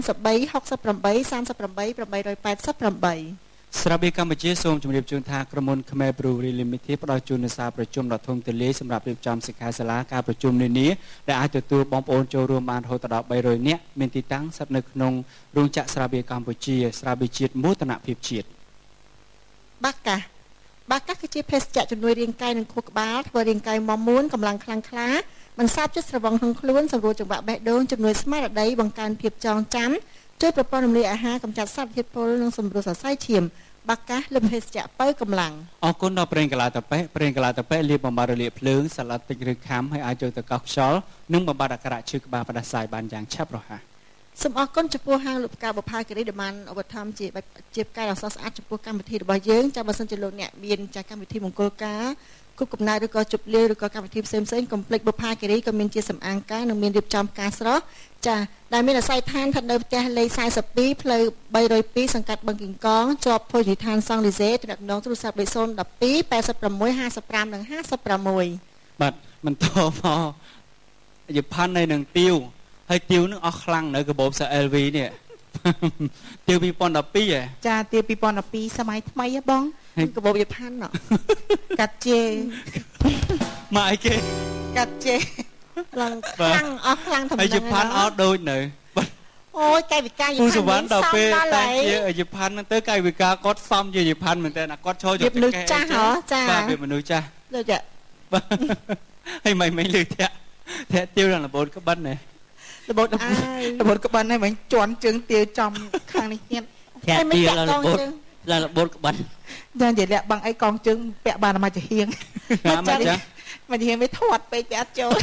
033688888 ស្រាបៀរកម្ពុជាសូមជម្រាបជូនថាក្រុមហ៊ុន Khmer Brewery Limited ផ្ដល់ជូននូវសារប្រជុំដ៏ធំទូលាយសម្រាប់រៀបចំសិក្ខាសាលាការប្រជុំនានាដែលអាចទទួលបងប្អូនចូលរួមបានរហូតដល់300នាក់មានទីតាំងស្ថិតនៅក្នុងរោងចក្រស្រាបៀរកម្ពុជាស្រាបៀរជាតិមោទនភាពជាតិបាកាសគឺជាភេសជ្ជៈជំនួយរាងកាយនិងខួរក្បាលធ្វើរាងកាយមាំមួនកម្លាំងខ្លាំងក្លាមិនសាបចិត្តស្រវឹងក្នុងខ្លួនសម្រួលចង្វាក់បេះដូងជំនួយស្មារតីបង្កើនភាពចងចាំជួយប្រព័ន្ធរំលាយអាហារកម្ចាត់សារធាតុពុលនិងសម្រួលសរសៃឈាមបាកាសលំភេសជ្ជៈបើកម្លាំងអរគុណដល់ប្រេងកាឡាតាប៉េលាបបំបត្តិរលាកភ្លើងសាឡាត់ទឹកឬខំឲ្យអាចចូលទៅកោសខ្យល់និងបំបត្តិអាការៈឈឺក្បាលផ្ដាសាយបានយ៉ាងឆាប់រហ័សសូមអរគុណចំពោះហាងលូផ្កាបុប្ផាគិរីដែលបានឧបត្ថម្ភជាផ្កាដ៏ស្រស់ស្អាតចំពោះកម្មវិធីរបស់យើងចា៎បើសិនជាលោកអ្នកមានចាកម្មវិធីមង្គលការគប់កំណើតឬក៏ជប់លៀឬក៏កម្មវិធីផ្សេងកុំភ្លេចបុប្ផាគិរីក៏មានជាសម្អាងការនិងមានរៀបចំផ្កាស្រស់ចាដែលមានអាស័យដ្ឋានស្ថិតនៅផ្ទះលេខ42ផ្លូវ302សង្កាត់បឹងគីងកងជាប់ភោជនីយដ្ឋានសង់លីសេទំនាក់ទំនងទូរស័ព្ទលេខ012 86 55និង56 បាទបន្តមកយីផាន់នៅនឹងទាវហើយទាវនឹងអស់ខ្លាំងនៅកាបូបសា LV នេះទាវ2012ហ៎ចាទាវ2012សម័យថ្មីហ៎បងកាបូបយីផាន់កាត់ជេមកអីគេកាត់ជេខ្លាំងអស់ខ្លាំងធម្មតាហើយយីផាន់អត់ដូចនៅអូយកាយវិការយីផាន់សវណ្ណដល់ពេលតែជាយីផាន់ទៅកាយវិការគាត់សំជាយីផាន់មែនតើគាត់ឈរយកមនុស្សចាស់ហ៎ចាបាទវាមនុស្សចាស់ដូចចាហើយមិនលឺធាក់ទាវដល់របូតក្បិនហ៎របូតក្បិនហ្នឹងមិនជន់ជើងទាវចំខាងនេះទៀតធាក់ទាវដល់របូតដល់របូតក្បិនចានិយាយលាក់បាំងអីកងជើងពាក់បានតែមកជាហៀងមកចាមកជាហៀងវាធាត់ពេកវាអត់ចូល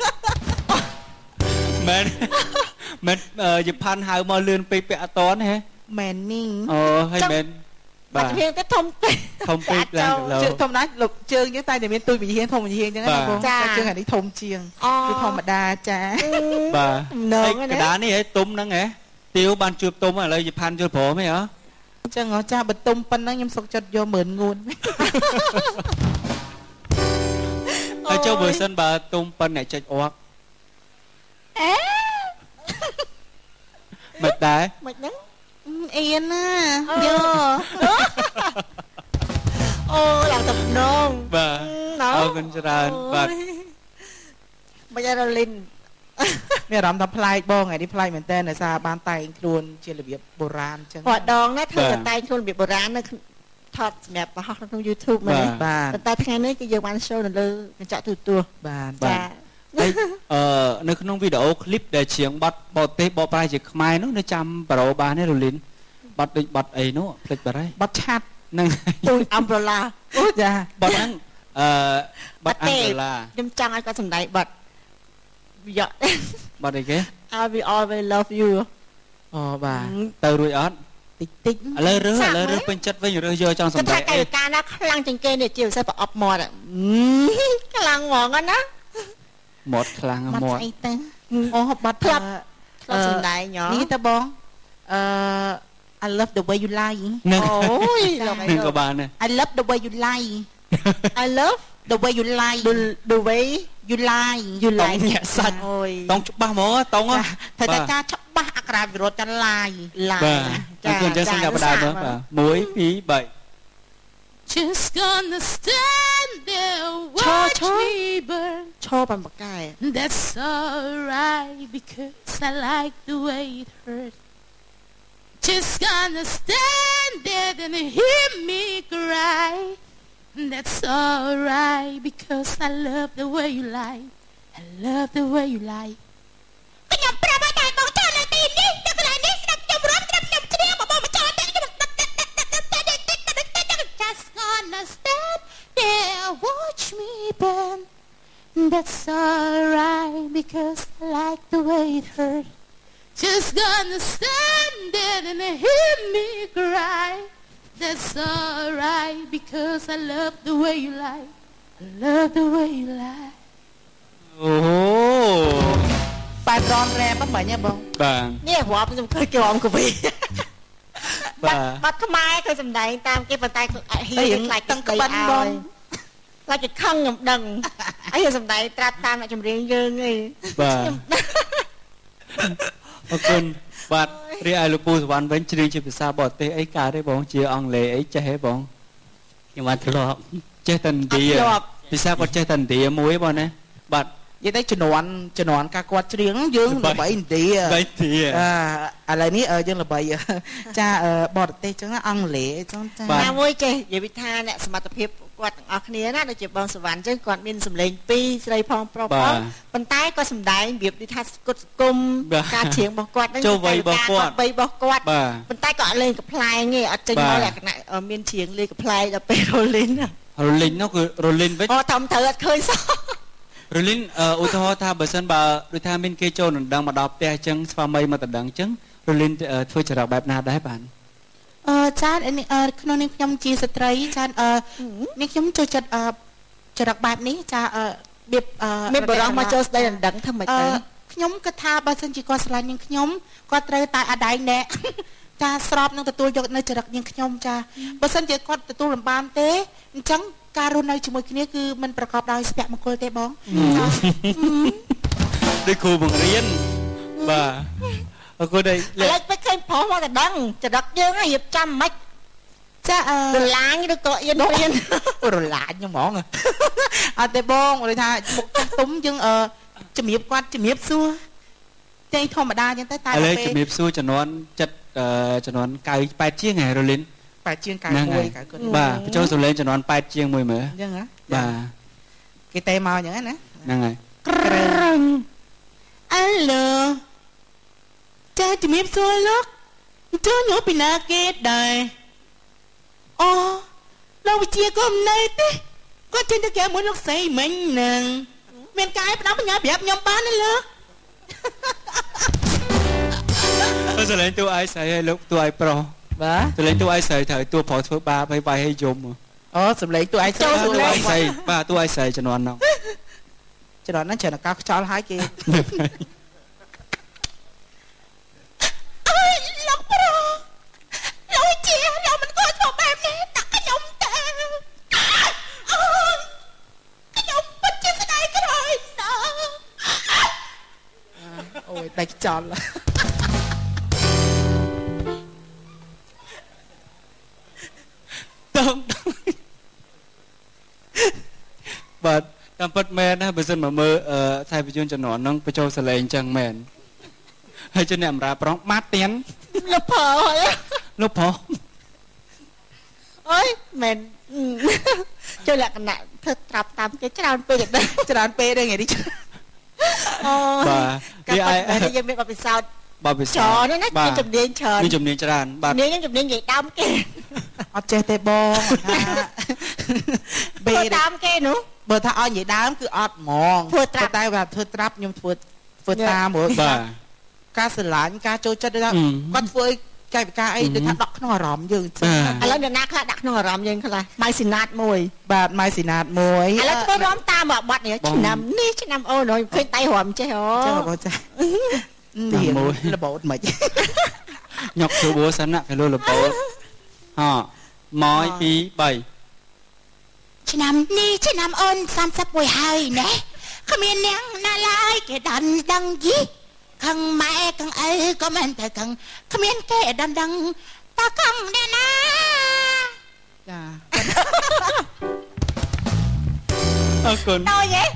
មែនយីផាន់ហៅមកលឿនពេកពាក់អត់តនហ៎មែនមីងអូហើយមែនបាទហៀងទៅធំពេកឡើងជើងធំណាស់លោកជើងយើងតែតែមានទូចវិហៀងធំវិហៀងអញ្ចឹងណាបងចាជើងអានេះធំជាងគឺធម្មតាចាបាទហើយកដានេះហ៎ទុំហ្នឹងហ៎ទាវបានជួបទុំឥឡូវយីផាន់ជួបព្រមហ៎អញ្ចឹងចាស់បើទុំប៉ុណ្ណឹងខ្ញុំសុកចិត្តយក10000ងួនហើយចូលបើសិនបើទុំប៉ុណ្ណអ្នកចុចអុកមិនដែរមិនហ្នឹងអៀនណាយោអូឡើងតំណងបាទអរគុណច្រើនបាទមិនរលីនមានអារម្មណ៍ថាប្លែកបងថ្ងៃនេះប្លែកមែនតើដោយសារបានតែងខ្លួនជារបៀបបុរាណអញ្ចឹងគាត់ដងណាធ្វើតែងខ្លួនរបៀបបុរាណនៅថតសម្រាប់បង្ហោះក្នុង YouTube មែនបាទតែថ្ងៃនេះគឺយើងបាន show នៅលើកញ្ចក់ទូរទស្សន៍បាទចានៅក្នុងវីដេអូឃ្លីបដែលច្រៀងបទបរទេសបកប្រែជាខ្មែរនោះនៅចាំប្រូបានទេរលីនបទដូចបទអីនោះភ្លេចបាត់ហើយបទឆាត់ហ្នឹងទូចអំប្រូឡាចាបទហ្នឹងបទអំប្រូឡាខ្ញុំចង់ឲ្យគាត់សម្ដែងបទយកបទអីគេ I will always love you អូបាទទៅរួចអត់តិចឥឡូវរើសពេញចិត្តវិញរើសយកចង់សម្ដែងអីការណាខ្លាំងជាងគេនេះជាពិសេសប្រអប់មាត់ខ្លាំងហ្មងណាមាត់ខ្លាំងមាត់អីទៅអូបាត់ផ្លាប់សម្ដែងនេះទៅបងI love the way you lie អូយនឹងក៏បាន I love the way you lie I love the way you lie the way you lie ញាក់សាច់អូយតង់ច្បាស់ហ្មងតង់តែការច្បាស់អក្ខរាវិរុទ្ធចា lie បាទអរគុណចឹងសូមចាប់ផ្ដើមបាទ 1 2 3 Just gonna stand there watch me burn ឈរបានបកែ That's alright because I like the way it hurt Just gonna stand there and hear me cry That's alright because I love the way you lie I love the way you lie ខ្ញុំប្រាប់ឲ្យតែបងចូលនៅទីនេះតែកន្លែងនេះស្ដាប់ខ្ញុំរំស្ដាប់ខ្ញុំជ្រាបបងមកចូលតែខ្ញុំ Just gonna stand there watch me burn That's alright because I like the way it hurt Just gonna stand there and hear me cry That's alright because I love the way you lie I love the way you lie អូបែបរនរ៉ែបបាញ់ហ៎បងបាទនេះរាប់ខ្ញុំឃើញគេរំកវីបាទបាត់ខ្មែរគេសំដែងតាមគេប៉ុន្តែហ៊ានខ្លាចតឹងក្បិនបងខ្លាចគេខឹងខ្ញុំដឹងអីគេសំដែងត្រាប់តាមអ្នកចម្រៀងយើងឯងបាទអរគុណបាទរីឯលោកពូសវណ្ណវិញច្រៀងជាភាសាបរទេសអីកើតទេបងជាអង់គ្លេសអីចេះទេបងខ្ញុំបានធ្លាប់ចេះតែឥណ្ឌាភាសាគាត់ចេះតែឥណ្ឌាមួយបងណាបាទនិយាយទៅជំនាន់ការគាត់ច្រៀងយើងល្បីឥណ្ឌាឥឡូវនេះយើងល្បីចាបរទេសចឹងអង់គ្លេសចឹងចាណាមួយចេះនិយាយថាអ្នកសមត្ថភាពគាត់ទាំងអស់គ្នាណាដូចជាបងសវណ្ណចឹងគាត់មានសម្លេង2ស្រីផងប្រុសផងប៉ុន្តែគាត់សម្ដែងរបៀបដូចថាស្គុតស្គុំការច្រៀងរបស់គាត់ហ្នឹងចូលវ័យរបស់គាត់ប៉ុន្តែក៏អត់លេងកំ pl ែងទេអត់ចេញមកលក្ខណៈមានច្រៀងលេងកំ pl ែងដល់ពេលរលីននោះគឺរលីនវិញអូតាមត្រូវអត់ឃើញសោះរលីនឧទាហរណ៍ថាបើសិនបើដូចថាមានគេចូលដណ្ដឹងមកដល់ផ្ទះអញ្ចឹងស្វាមីមកដណ្ដឹងអញ្ចឹងរលីនធ្វើចរិតបែបណាដែរបានចាក្នុងនាងខ្ញុំជាស្ត្រីចានាងខ្ញុំចូលចិត្តចរិតបែបនេះចាមានបរិះមកចូលស្ដីដណ្ដឹងធ្វើម៉េចទៅខ្ញុំគិតថាបើសិនជាគាត់ស្រឡាញ់នាងខ្ញុំគាត់ត្រូវតែអដែងណែចាស្របនឹងទទួលយកនៅចរិតនាងខ្ញុំចាបើសិនជាគាត់ទទួលលំបានទេអញ្ចឹងការរស់នៅជាមួយគ្នាគឺมันប្រកបដោយសុភមង្គលទេបងដូចគ្រូបង្រៀនបាទអរគុណដែរលេចពេកឃើញប្រុសមកដណ្ដឹងចរិតយើងរៀបចំមិនចារឡាញឬក៏អៀនរៀនរឡាញហ្មងអត់ទេបងដូចថាមុខទុំយើងជំរាបគាត់ជំរាបសួរតែធម្មតាអញ្ចឹងតែឥឡូវជំរាបសួរចំនួនចំនួន98ជាងហ៎រលីន 8ជាង91 គាត់បាទបញ្ចូលសំឡេងចំនួន8ជាងមួយមើលអញ្ចឹងហ៎បាទគេតែមកអញ្ចឹងណាហ្នឹងហើយអឡូចាជំរាបសួរលោកចូលញ៉ូពីណាគេដែរអូលោកវិជាក៏មិនទេគាត់ចេញទៅគេមួយលោកស្រីមិញនឹងមានកាយផ្ដាំបញ្ញាប្រាប់ខ្ញុំបានទេលោកសំឡេងតួឯងស្រីឲ្យលោកតួឯងប្រុសបាទសំឡេងតួឯងស្រីត្រូវតួប្រុសធ្វើបាបឲ្យវាយឲ្យយំអូសំឡេងតួឯងស្រីបាទតួឯងស្រីជំនាន់ហ្នឹងច្រើនការខ្យល់ឲ្យគេអើយលោកប្រុសលោកជាលោកមិនគាត់ធ្វើបែបនេះដាក់ខ្ញុំទៅខ្ញុំពិតជាស្ដាយក្រោយណាអូយតែខ្យល់បាទតាមពិតមែនណាបើសិនមកមើលខ្សែភាពយន្តចំនួនហ្នឹងបញ្ចូលសលេងអញ្ចឹងមែនហើយជាអ្នកបម្រើប្រុសម៉ាត់ទៀនលោកប្រុសលោកប្រុសអើយមែនចូលលក្ខណៈធ្វើត្រាប់តាមគេច្រើនពេកច្រើនពេកដែរថ្ងៃនេះអូបាទគេយើងមានបទពិសោធន៍ច្រើនណាមានជំនាញច្រើនមានជំនាញច្រើនបាទជំនាញនិយាយដើមគេអត់ចេះទេបងថាពេលដើមគេនោះបើថាឲ្យនិយាយដើមគឺអត់ហ្មងធ្វើត្រាប់តែបាទធ្វើត្រាប់ខ្ញុំធ្វើតាមហ្មងបាទការស្រឡាញ់ការចូលចិត្តគាត់ធ្វើកាយវិការអីដូចថាដកក្នុងអារម្មណ៍យើងឥឡូវអ្នកណាខ្លះដាក់ក្នុងអារម្មណ៍យើងខ្លះម៉ៃស៊ីណាតមួយបាទម៉ៃស៊ីណាតមួយឥឡូវធ្វើរំតាមបត់នេះឆ្នាំនេះឆ្នាំអូនឃើញដៃរំចេះអូចាបងចានេះរបូតមិនញ៉ុកស្រួលសិនណាគេលុលរបូតហ៎ម៉យ2 3 ឆ្នាំនេះឆ្នាំអូន31ហើយណែគ្មាននាងណាឡើយគេដណ្ដឹងយីខឹងម៉ែខឹងឪក៏មិនទៅខឹងគ្មានគេដណ្ដឹងតើខឹងអ្នកណាចាអរគុណដូចហ៎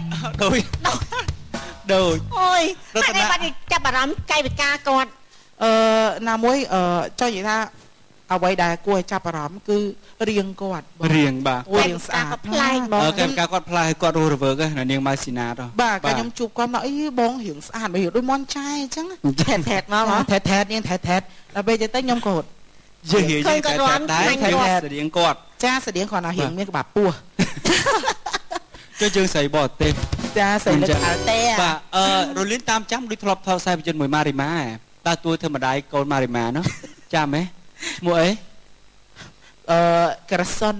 ដូចអូយតែបាត់ចាប់អារម្មណ៍កាយវិការគាត់ណាមួយចង់និយាយថាអ្វីដែលគួរឲ្យចាប់អារម្មណ៍គឺរៀងគាត់រៀងបាទរៀងស្អាតប្លែកហ្មងកាយវិការគាត់ប្លែកគាត់រស់រវើកណានាងម៉ៅស៊ីណាតបាទខ្ញុំជួបគាត់មកអីបងរៀងស្អាតរៀងដូចមន់ចាយអញ្ចឹងថែតមកថែតនាងថែតដល់ពេលទៅខ្ញុំក៏យឺយឺគាត់ដែរស្រៀងគាត់ចាស្រៀងគាត់ណារៀងមានក្បាលពោះជួយយើងស្រីបរទេសចាស្រីលើកអល់តេបាទរលីនតាមចាំដូចធ្លាប់ថតខ្សែភាពយន្តមួយម៉ារីម៉ាតើតួធ្វើម្ដាយកូនម៉ារីម៉ានោះចាំហ៎ឈ្មោះអីក្រសុន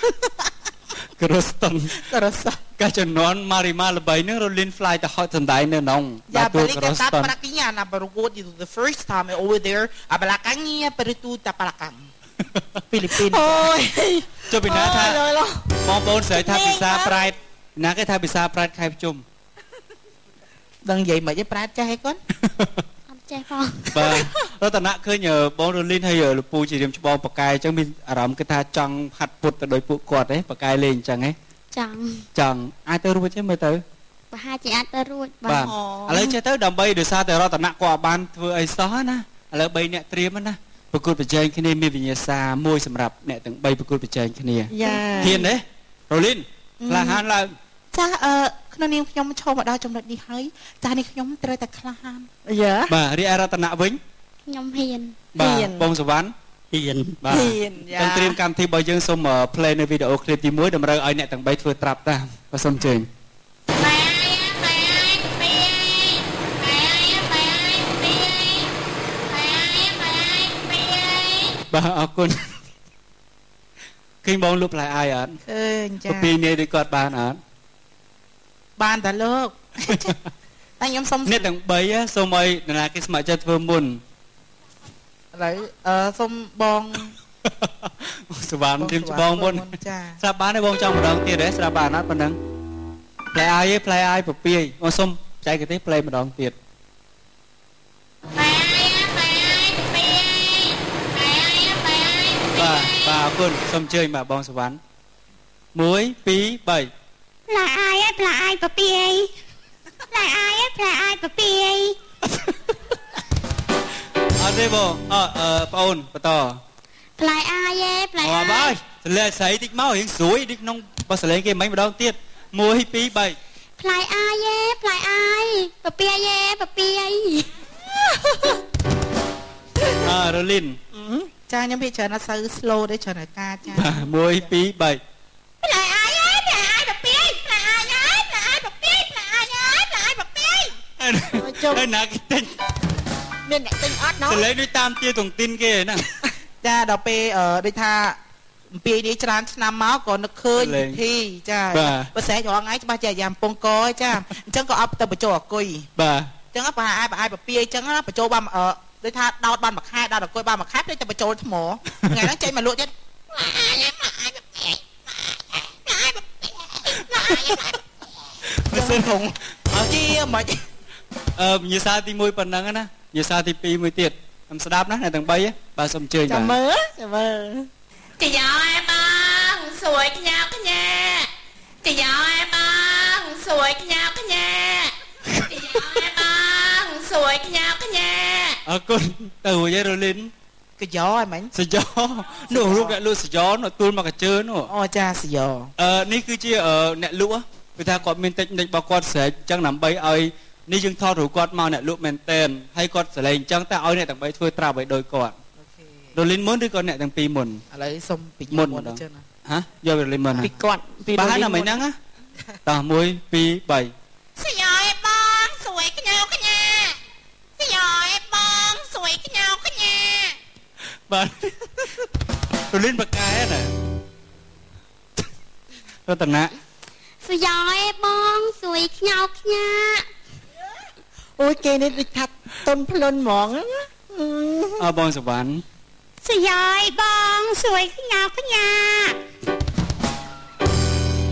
កាជំនាន់ម៉ារីម៉ាល្បីនឹងរលីន fly ទៅហត់សំដែងនៅក្នុងតួក្រសុនប្រាក់ញ៉ាណាបរវូ the first time over there អាបឡាកាញ៉ាបរិទូតាបឡាកាំងហ្វីលីពីនអូយចុះពីណាថាបងប្អូនស្រីថាភាសាប្រែតណាគេថាភាសាប្រែតខែប្រជុំដឹងនិយាយមិនទេប្រែតចេះឯគាត់អត់ចេះផងបាទរតនៈឃើញបងរលីនហើយលពូជារៀមច្បងបកែអញ្ចឹងមានអារម្មណ៍គេថាចង់ហាត់ពុតទៅដោយពួកគាត់ទេបកែលេងអញ្ចឹងហ៎ចង់អាចទៅរួចទេមើលទៅប្រហែលជាអាចទៅរួចបាទឥឡូវចេះទៅដើម្បីដោយសារតែរតនៈគាត់បានធ្វើអីសោះណាឥឡូវ3អ្នកត្រៀមណាប្រកួតប្រជែងគ្នាមានវិញ្ញាសាមួយសម្រាប់អ្នកទាំង3ប្រកួតប្រជែងគ្នាហ៊ានទេរលីនក្លាហានឡើងចាក្នុងនាងខ្ញុំឈរមកដល់ចំណុចនេះហើយចានេះខ្ញុំត្រូវតែក្លាហានយ៉ាបាទរីឯរតនៈវិញខ្ញុំហ៊ានបាទបងសវណ្ណហ៊ានបាទហ៊ានត្រៀមកម្មវិធីរបស់យើងសូម play នៅវីដេអូឃ្លីបទី1តម្រូវឲ្យអ្នកទាំង3ធ្វើត្រាប់តាមបាទសូមអញ្ជើញបាទអរគុណឃើញបងលុបផ្លែអាយអត់ឃើញចាពីនេះដូចគាត់បានអត់បានតែលោកតែខ្ញុំសុំអ្នកទាំង3សូមឲ្យនរណាគេស្ម័គ្រចិត្តធ្វើមុនឥឡូវសូមបងសវណ្ណត្រៀមច្បងមុនចាស្រាប់បានទេបងចង់ម្ដងទៀតទេស្រាប់បានអត់ប៉ុណ្ណឹងផ្លែអាយផ្លែអាយពពាយបងសូមចែកទេផ្លែម្ដងទៀតបាទអរគុណសូមអញ្ជើញបាទបងសវណ្ណ1 2 3 ផ្លែអាយផ្លែអាយពពាយផ្លែអាយផ្លែអាយពពាយអត់ទេបងបងអូនបន្តផ្លែអាយផ្លែអាយបាទសលេងស្រីតិចមករៀងស្រួយទីក្នុងបោះសលេងគេមិញម្ដងទៀត1 2 3 ផ្លែអាយផ្លែអាយពពាយពពាយរលីនចាខ្ញុំពិចារណាសូវ slow ទេច្រើនការចា 1 2 3 ផ្លែអាយផ្លែអាយពពាយផ្លែអាយផ្លែអាយពពាយផ្លែអាយផ្លែអាយពពាយហើយណាគេទិញមានអ្នកទិញអត់ណោះសលេងដូចតាមទាតុងទីនគេណាចាដល់ពេលដូចថាអំពីនេះច្រើនឆ្នាំមកក៏នឹកឃើញពិធីចាបើស្រែរងថ្ងៃច្បាស់ជាយ៉ាងពងកចាអញ្ចឹងក៏អត់ទៅបញ្ចូលអគុយបាទអញ្ចឹងប្រហែលអាយពពាយអញ្ចឹងបញ្ចូលបានដូចថាដោតបានមួយខែដោតអគុយបានមួយខែទៅបញ្ចូលថ្មថ្ងៃហ្នឹងចេញមកលក់ទៀតមិនសិនហងជាមិនវិញ្ញាសាទី1ប៉ុណ្ណឹងណាវិញ្ញាសាទី2មួយទៀតខ្ញុំស្ដាប់ណាអ្នកទាំង3បាទសូមអញ្ជើញបាទមើលចាយ៉ែបងសួយខ្ញាក់ខ្ញាចាយ៉ែបងសួយខ្ញាក់ខ្ញាចាយ៉ែបងសួយខ្ញាក់ខ្ញាអរគុណទៅរួចហើយរលីនកយ៉ឲ្យមិញសយ៉នោះរូបអ្នកលក់សយ៉នោះទួលមកកជើនោះអូចាសយ៉នេះគឺជាអ្នកលក់គឺថាគាត់មានតិចរបស់គាត់ស្រែកអញ្ចឹងដើម្បីឲ្យនេះយើងថតរូបគាត់មកអ្នកលក់មែនតែនហើយគាត់សលេងអញ្ចឹងតែឲ្យអ្នកទាំង3ធ្វើត្រាប់ឲ្យដោយគាត់រលីនមុនឬក៏អ្នកទាំងពីរមុនឥឡូវសុំពីមុនអញ្ចឹងហ៎យករលីនមុនពីគាត់ពីបានតែមិនហ្នឹងតោះ1 2 3 សយ៉បងសួយខ្ញោខ្ញាសយ៉បងសួយខ្ញោខ្ញាបាទរលីនបកែណារតនៈសយ៉បងសួយខ្ញោខ្ញាអូយគេនេះដូចថាតុនភ្លុនហ្មងបងសវណ្ណសយ៉បងសួយខ្ញោខ្ញា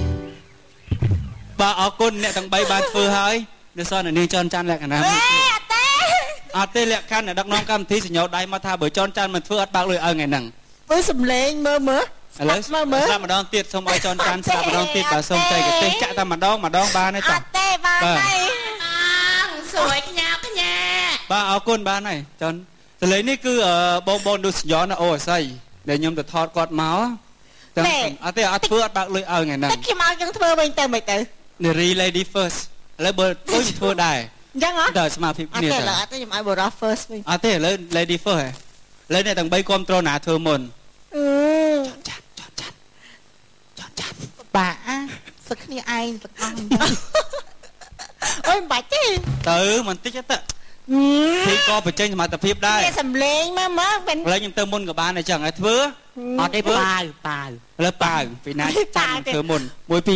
បាទអរគុណអ្នកទាំង3បានធ្វើហើយនៅសល់នាងចនច័ន្ទលក្ខណៈអត់ទេលក្ខខណ្ឌអ្នកដឹកនាំកម្មវិធីសញ្ញោដៃមកថាបើចនច័ន្ទមិនធ្វើអត់បើកលុយឲ្យថ្ងៃហ្នឹងធ្វើសំលេងមើលឥឡូវស្ដាប់ម្ដងទៀតសូមឲ្យចនច័ន្ទស្ដាប់ម្ដងទៀតបើសូមចែកទេសចាក់តែម្ដងបានទេតោះអត់ទេបានហើយសួយខ្ញាបាទអរគុណបានហើយចនសលេងនេះគឺបងដូចសញ្ញោណាអូអាស័យដែលខ្ញុំទៅថតគាត់មកតែអត់ទេអត់ធ្វើអត់បើកលុយឲ្យថ្ងៃហ្នឹងតែខ្ញុំឲ្យយើងធ្វើវិញទៅមិនទៅនារី lady first ឥឡូវបើធ្វើដែរអញ្ចឹងហ៎ដល់ស្មារតីគ្នាទៅអត់ទេខ្ញុំឲ្យបរោះ first វិញអត់ទេឥឡូវ lady first ហ៎ឥឡូវអ្នកទាំង3គ្រប់ត្រូលណាធ្វើមុនច័ន្ទបាទសឹកគ្នាឯងទាំងអស់អូយមិនបាច់ទេទៅបន្តិចទៅពីក៏បញ្ចេញសមត្ថភាពដែរសំលេងមើលមិនឥឡូវខ្ញុំទៅមុនក៏បានដែរចឹងហើយធ្វើអត់ទេប៉ាវឥឡូវប៉ាវពីណាចាំធ្វើមុន1 2 3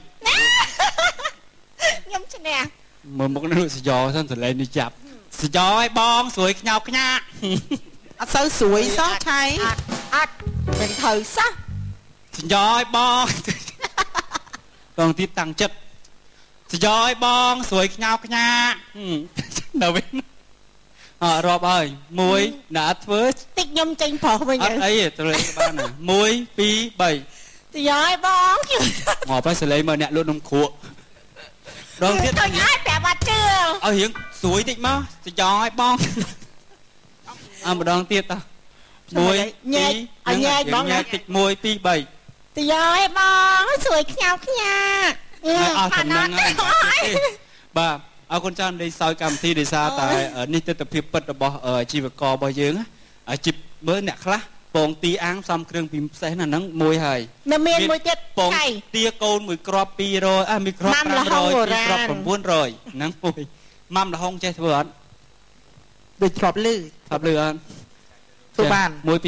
ខ្ញុំឈ្នះមើលមុខនោះសយ៉សិនសលេងនេះចាប់សយ៉ឲ្យបងស្រួយខ្ញោកខ្ញាក់អត់សូវស្រួយសោះឆៃអត់មិនត្រូវសោះសយ៉ឲ្យបងតងទៀតតាំងចិត្តសយ៉ឲ្យបងស្រួយខ្ញោកខ្ញាក់ដល់វិញរាប់ហើយ1ដាក់ធ្វើតិចខ្ញុំចេញប្រុសវិញអត់អីទៅលេងបានណា1 2 3 សយ៉ឲ្យបងងាប់ហើយសលេងមើលអ្នកលក់នំគ្រក់ដងទៀតទៅឲ្យប្រាប់អត់ជឿឲ្យរៀងស្រួយតិចមកសយ៉ឲ្យបងម្ដងទៀតតោះ1 ញែកបងញែកតិច1 2 3 សយ៉ឲ្យបងស្រួយខ្ញោកខ្ញាក់អស់ចំណងហើយបាទអរគុណច្រើនលេងសើចកម្មវិធីដោយសារតែនេះទស្សនវិជ្ជាពិតរបស់អាជីវកររបស់យើងអាជីពមើលអ្នកខ្លះពងទីអាំងផ្សំគ្រឿងពីពិសេសណាហ្នឹងមួយហើយនៅមានមួយទៀតពងទាកូនមួយគ្រាប់200មួយគ្រាប់500ពីរគ្រាប់900ហ្នឹងមួយម៉ាំលហុងចេះធ្វើអត់ដូចធ្លាប់លឺអត់ធ្វើបាន 1 2 3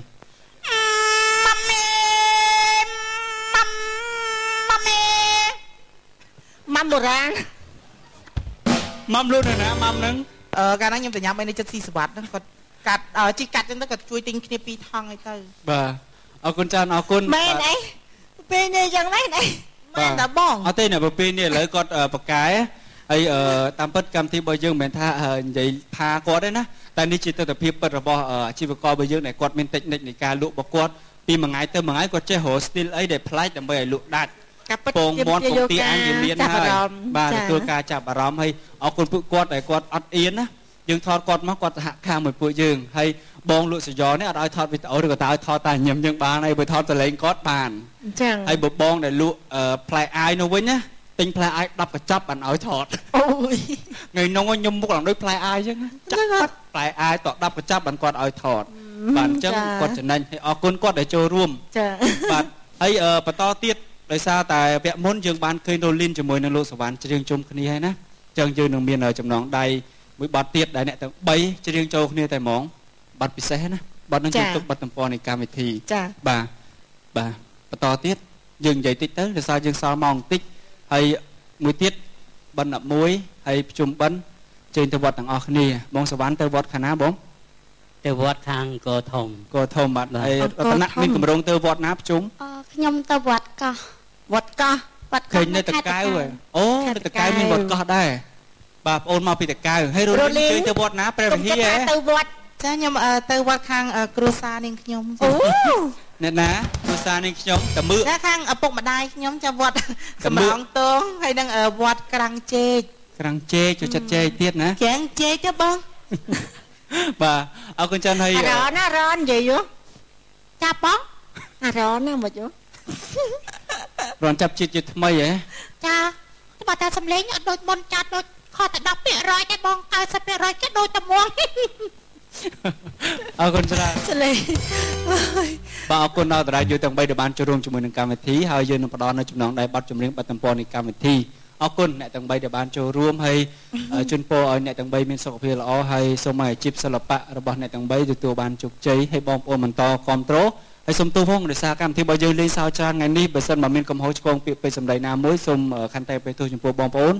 ម៉ាំបុរាណម៉ាំលូនណាម៉ាំហ្នឹងកាលណាខ្ញុំទៅញ៉ាំអីនៅចិត្តស៊ីសវត្តហ្នឹងគាត់កាត់ជីកាត់ចឹងទៅគាត់ជួយទិញគ្នា2ថង់អីទៅបាទអរគុណច្រើនអរគុណមែនអីពេលនេះចឹងមែនអីមែនតាបងអត់ទេនៅពេលនេះឥឡូវគាត់បកកែហើយតាមពិតកម្មវិធីរបស់យើងមិនមែនថានិយាយផាគាត់ទេណាតែនេះជាទស្សនវិជ្ជាពិតរបស់អាជីវកររបស់យើងដែលគាត់មានតិចនិចនៃការលក់របស់គាត់ពីមួយថ្ងៃទៅមួយថ្ងៃគាត់ចេះរក style អីដែលប្លែកដើម្បីឲ្យលក់ដាច់ពងមាន់ពងទាអាំងវាមានហើយបាទទទួលការចាប់អារម្មណ៍ហើយអរគុណពួកគាត់ដែលគាត់អត់អៀនណាយើងថតគាត់មកគាត់សហការមួយពួកយើងហើយបងលក់សយ៉នេះអត់ឲ្យថតវីដេអូឬក៏តើឲ្យថតតែញឹមយើងបានហើយបើថតសលេងគាត់បានអញ្ចឹងហើយបងដែលលក់ផ្លែអាយនោះវិញណាទិញផ្លែអាយ10កញ្ចប់បានឲ្យថតអូយថ្ងៃនោះខ្ញុំមុខឡើងដូចផ្លែអាយអញ្ចឹងចាក់ផ្លែអាយត10កញ្ចប់បានគាត់ឲ្យថតបាទអញ្ចឹងគាត់ចំណេញហើយអរគុណគាត់ដែលចូលរួមចាបាទហើយបន្តទៀតដោយសារតែវគ្គមុនយើងបានឃើញរលីនជាមួយនឹងលោកសវណ្ណច្រៀងជុំគ្នាហើយណាអញ្ចឹងយើងនឹងមានចំណងដៃមួយបទទៀតដែលអ្នកទាំង3ច្រៀងចូលគ្នាតែហ្មងបទពិសេសណាបទនឹងជួយទុកបទទំព័រនៃកម្មវិធីចាបាទបន្តទៀតយើងនិយាយតិចទៅដោយសារយើងសល់ម៉ោងបន្តិចហើយមួយទៀតបិណ្ឌ11ហើយប្រជុំបិណ្ឌចេញទៅវត្តទាំងអស់គ្នាបងសវណ្ណទៅវត្តខាងណាបងទៅវត្តខាងកោធំបាទហើយរតនៈមានកម្រងទៅវត្តណាប្រជុំខ្ញុំទៅវត្តកោះឃើញនៅតកៅអូនៅតកៅមានវត្តកោះដែរបាទបងអូនមកពីតកៅហើយរលីនទៅវត្តណាព្រះវិហារទៅវត្តចាខ្ញុំទៅវត្តខាងគ្រួសារនាងខ្ញុំអូអ្នកណាគ្រួសារនាងខ្ញុំតើមើលខាងឪពុកម្ដាយខ្ញុំចាំវត្តសំរងតងហើយនឹងវត្តក្រាំងជែកចូលចិត្តជែកទៀតណាក្រាំងជែកទេបងបាទអរគុណច្រើនហើយរនណារននិយាយចាប់បងរនណាមកយោរនចាប់ជាតិថ្មីហ៎ចាបើតែសំលេងអត់ដូចមុនចាត់ដូចខុសតែ10%ទេបង90%គេដូចតែមួងអរគុណច្រើនសលេងបាទអរគុណដល់តារាយុទាំង3ដែលបានចូលរួមជាមួយនឹងកម្មវិធីហើយយើងនឹងផ្ដល់នៅចំណងដៃប័ណ្ណចម្រៀងប័ណ្ណទំព័រនៃកម្មវិធីអរគុណអ្នកទាំង3ដែលបានចូលរួមហើយជូនពរឲ្យអ្នកទាំង3មានសុខភាពល្អហើយសូមឲ្យអាជីពសិល្បៈរបស់អ្នកទាំង3ទទួលបានជោគជ័យហើយបងប្អូនបន្តគាំទ្រហើយសូមទោសផងដោយសារកម្មវិធីរបស់យើងលេងសើចច្រើនថ្ងៃនេះបើសិនបើមានកំហុសឆ្គងពាក្យពេចន៍សម្ដីណាមួយសូមខន្តីបេទោសចំពោះបងប្អូន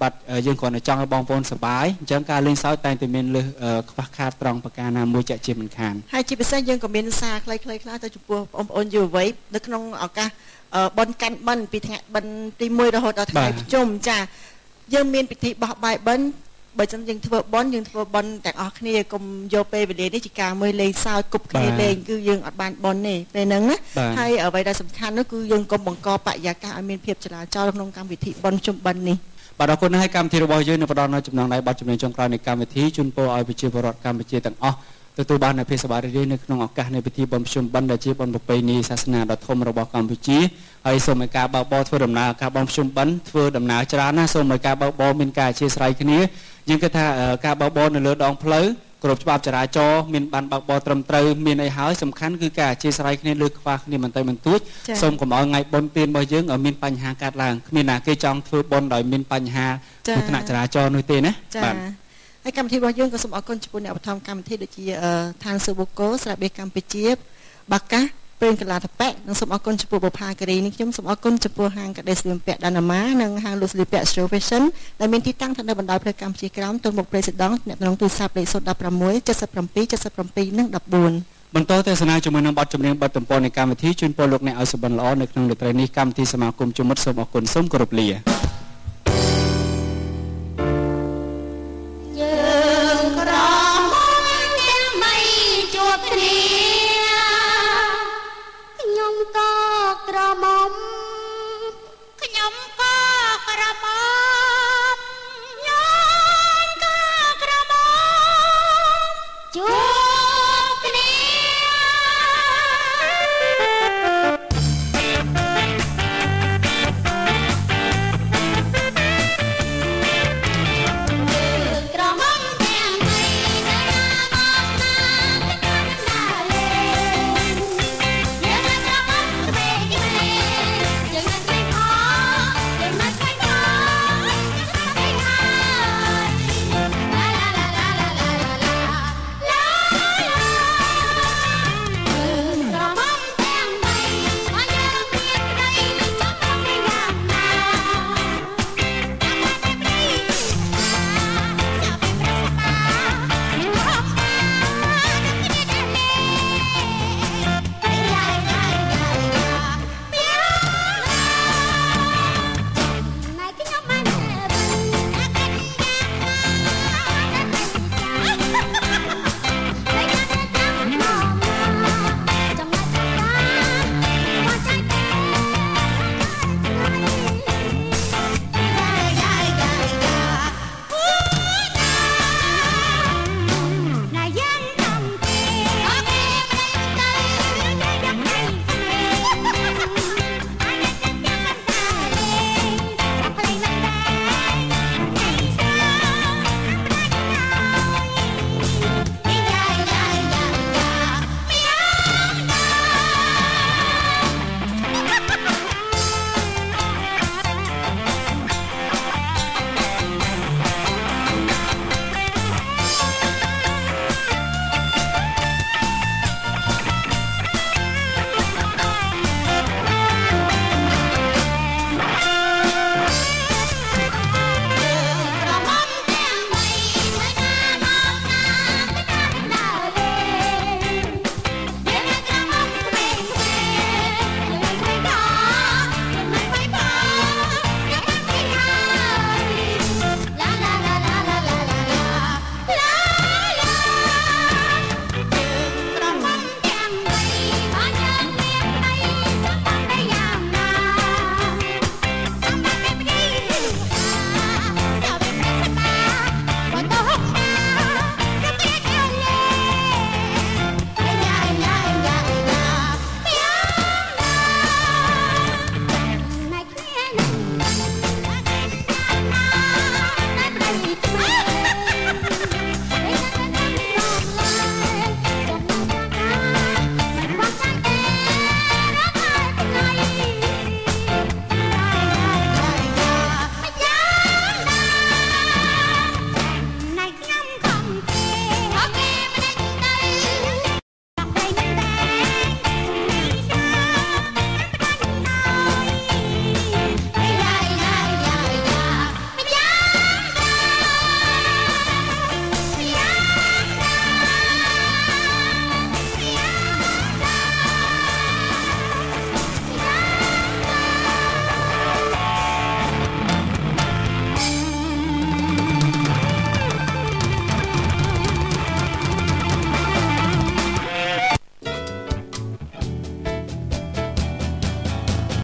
បាត់យើងគ្រាន់តែចង់ឲ្យបងប្អូនសប្បាយអញ្ចឹងការលេងសើចតែងតែមានលើសខ្វះខាតត្រង់ប្រការណាមួយចាក់ជាមិនខានហើយជាពិសេសយើងក៏មានសារខ្លីៗខ្លះទៅចំពោះបងប្អូនយុវវ័យនៅក្នុងឱកាសបុណ្យកាន់បិណ្ឌពីថ្ងៃបិណ្ឌទី1រហូតដល់ថ្ងៃប្រជុំចាយើងមានពិធីបោះបាយបិណ្ឌបើចឹងយើងធ្វើបន់យើងធ្វើបន់ទាំងអស់គ្នាកុំយកពេលវេលានេះជាការមួយលេងសើចគប់គ្នាលេងគឺយើងអត់បានបន់ទេពេលហ្នឹងណាហើយអ្វីដែលសំខាន់នោះគឺយើងកុំបង្កបរិយាកាសឲ្យមានភាពចលាចលក្នុងកម្មវិធីបន់ជុំបិណ្ឌនេះបាទអរគុណហើយកម្មវិធីរបស់យើងនឹងផ្ដល់នូវចំណងដៃបទចម្រៀងចុងក្រោយនៃកម្មវិធីជូនពរឲ្យប្រជាពលរដ្ឋកម្ពុជាទាំងអស់ទទួលបាននូវភាពសប្បាយរីករាយនៅក្នុងឱកាសនៃពិធីបុណ្យភ្ជុំបិណ្ឌដែលជាបុណ្យប្រពៃណីសាសនាដ៏ធំរបស់កម្ពុជាហើយសូមឲ្យការបើកបរធ្វើដំណើរការបុណ្យភ្ជុំបិណ្ឌធ្វើដំណើរច្រើនណាស់សូមឲ្យការបើកបរមានការអធ្យាស្រ័យគ្នាយើងគិតថាការបើកបរនៅលើដងផ្លូវគ្រប់ច្បាប់ចរាចរណ៍មានបានបើកបរត្រឹមត្រូវមានអីហើយសំខាន់គឺការអធ្យាស្រ័យគ្នាលើខ្វះគ្នាបន្តិចបន្តួចសូមកុំឲ្យថ្ងៃបុណ្យទានរបស់យើងឲ្យមានបញ្ហាកើតឡើងគ្មានណាគេចង់ធ្វើបុណ្យដោយមានបញ្ហាគ្រោះថ្នាក់ចរាចរណ៍នោះទេណាបាទហើយកម្មវិធីរបស់យើងក៏សូមអរគុណចំពោះអ្នកបង្ខំកម្មវិធីដូចជាឋានសុបុកោស្រាបៀរកម្ពុជាបាកាសព្រេងកលាតប៉ែនិងសូមអរគុណចំពោះបុប្ផាការីនេះខ្ញុំសូមអរគុណចំពោះហាងកាដេស្លៀមពាក់ដាណាម៉ានិងហាងលូស្លីពាក់ Show Fashion ដែលមានទីតាំងស្ថិតនៅបណ្ដោយផ្លូវកម្ពុជាក្រោមទល់មុខព្រៃសដង់អ្នកក្នុងទូរស័ព្ទលេខ016 77 77 និង14 បន្តទស្សនាជាមួយនឹងបទចម្រៀងបទទំព័រនៃកម្មវិធីជូនពរលោកអ្នកឲ្យសុបិនល្អនៅក្នុងរាត្រីនេះកម្មវិធីសមាគមជុំមិត្តសូមអរគុណសូមគោរពលា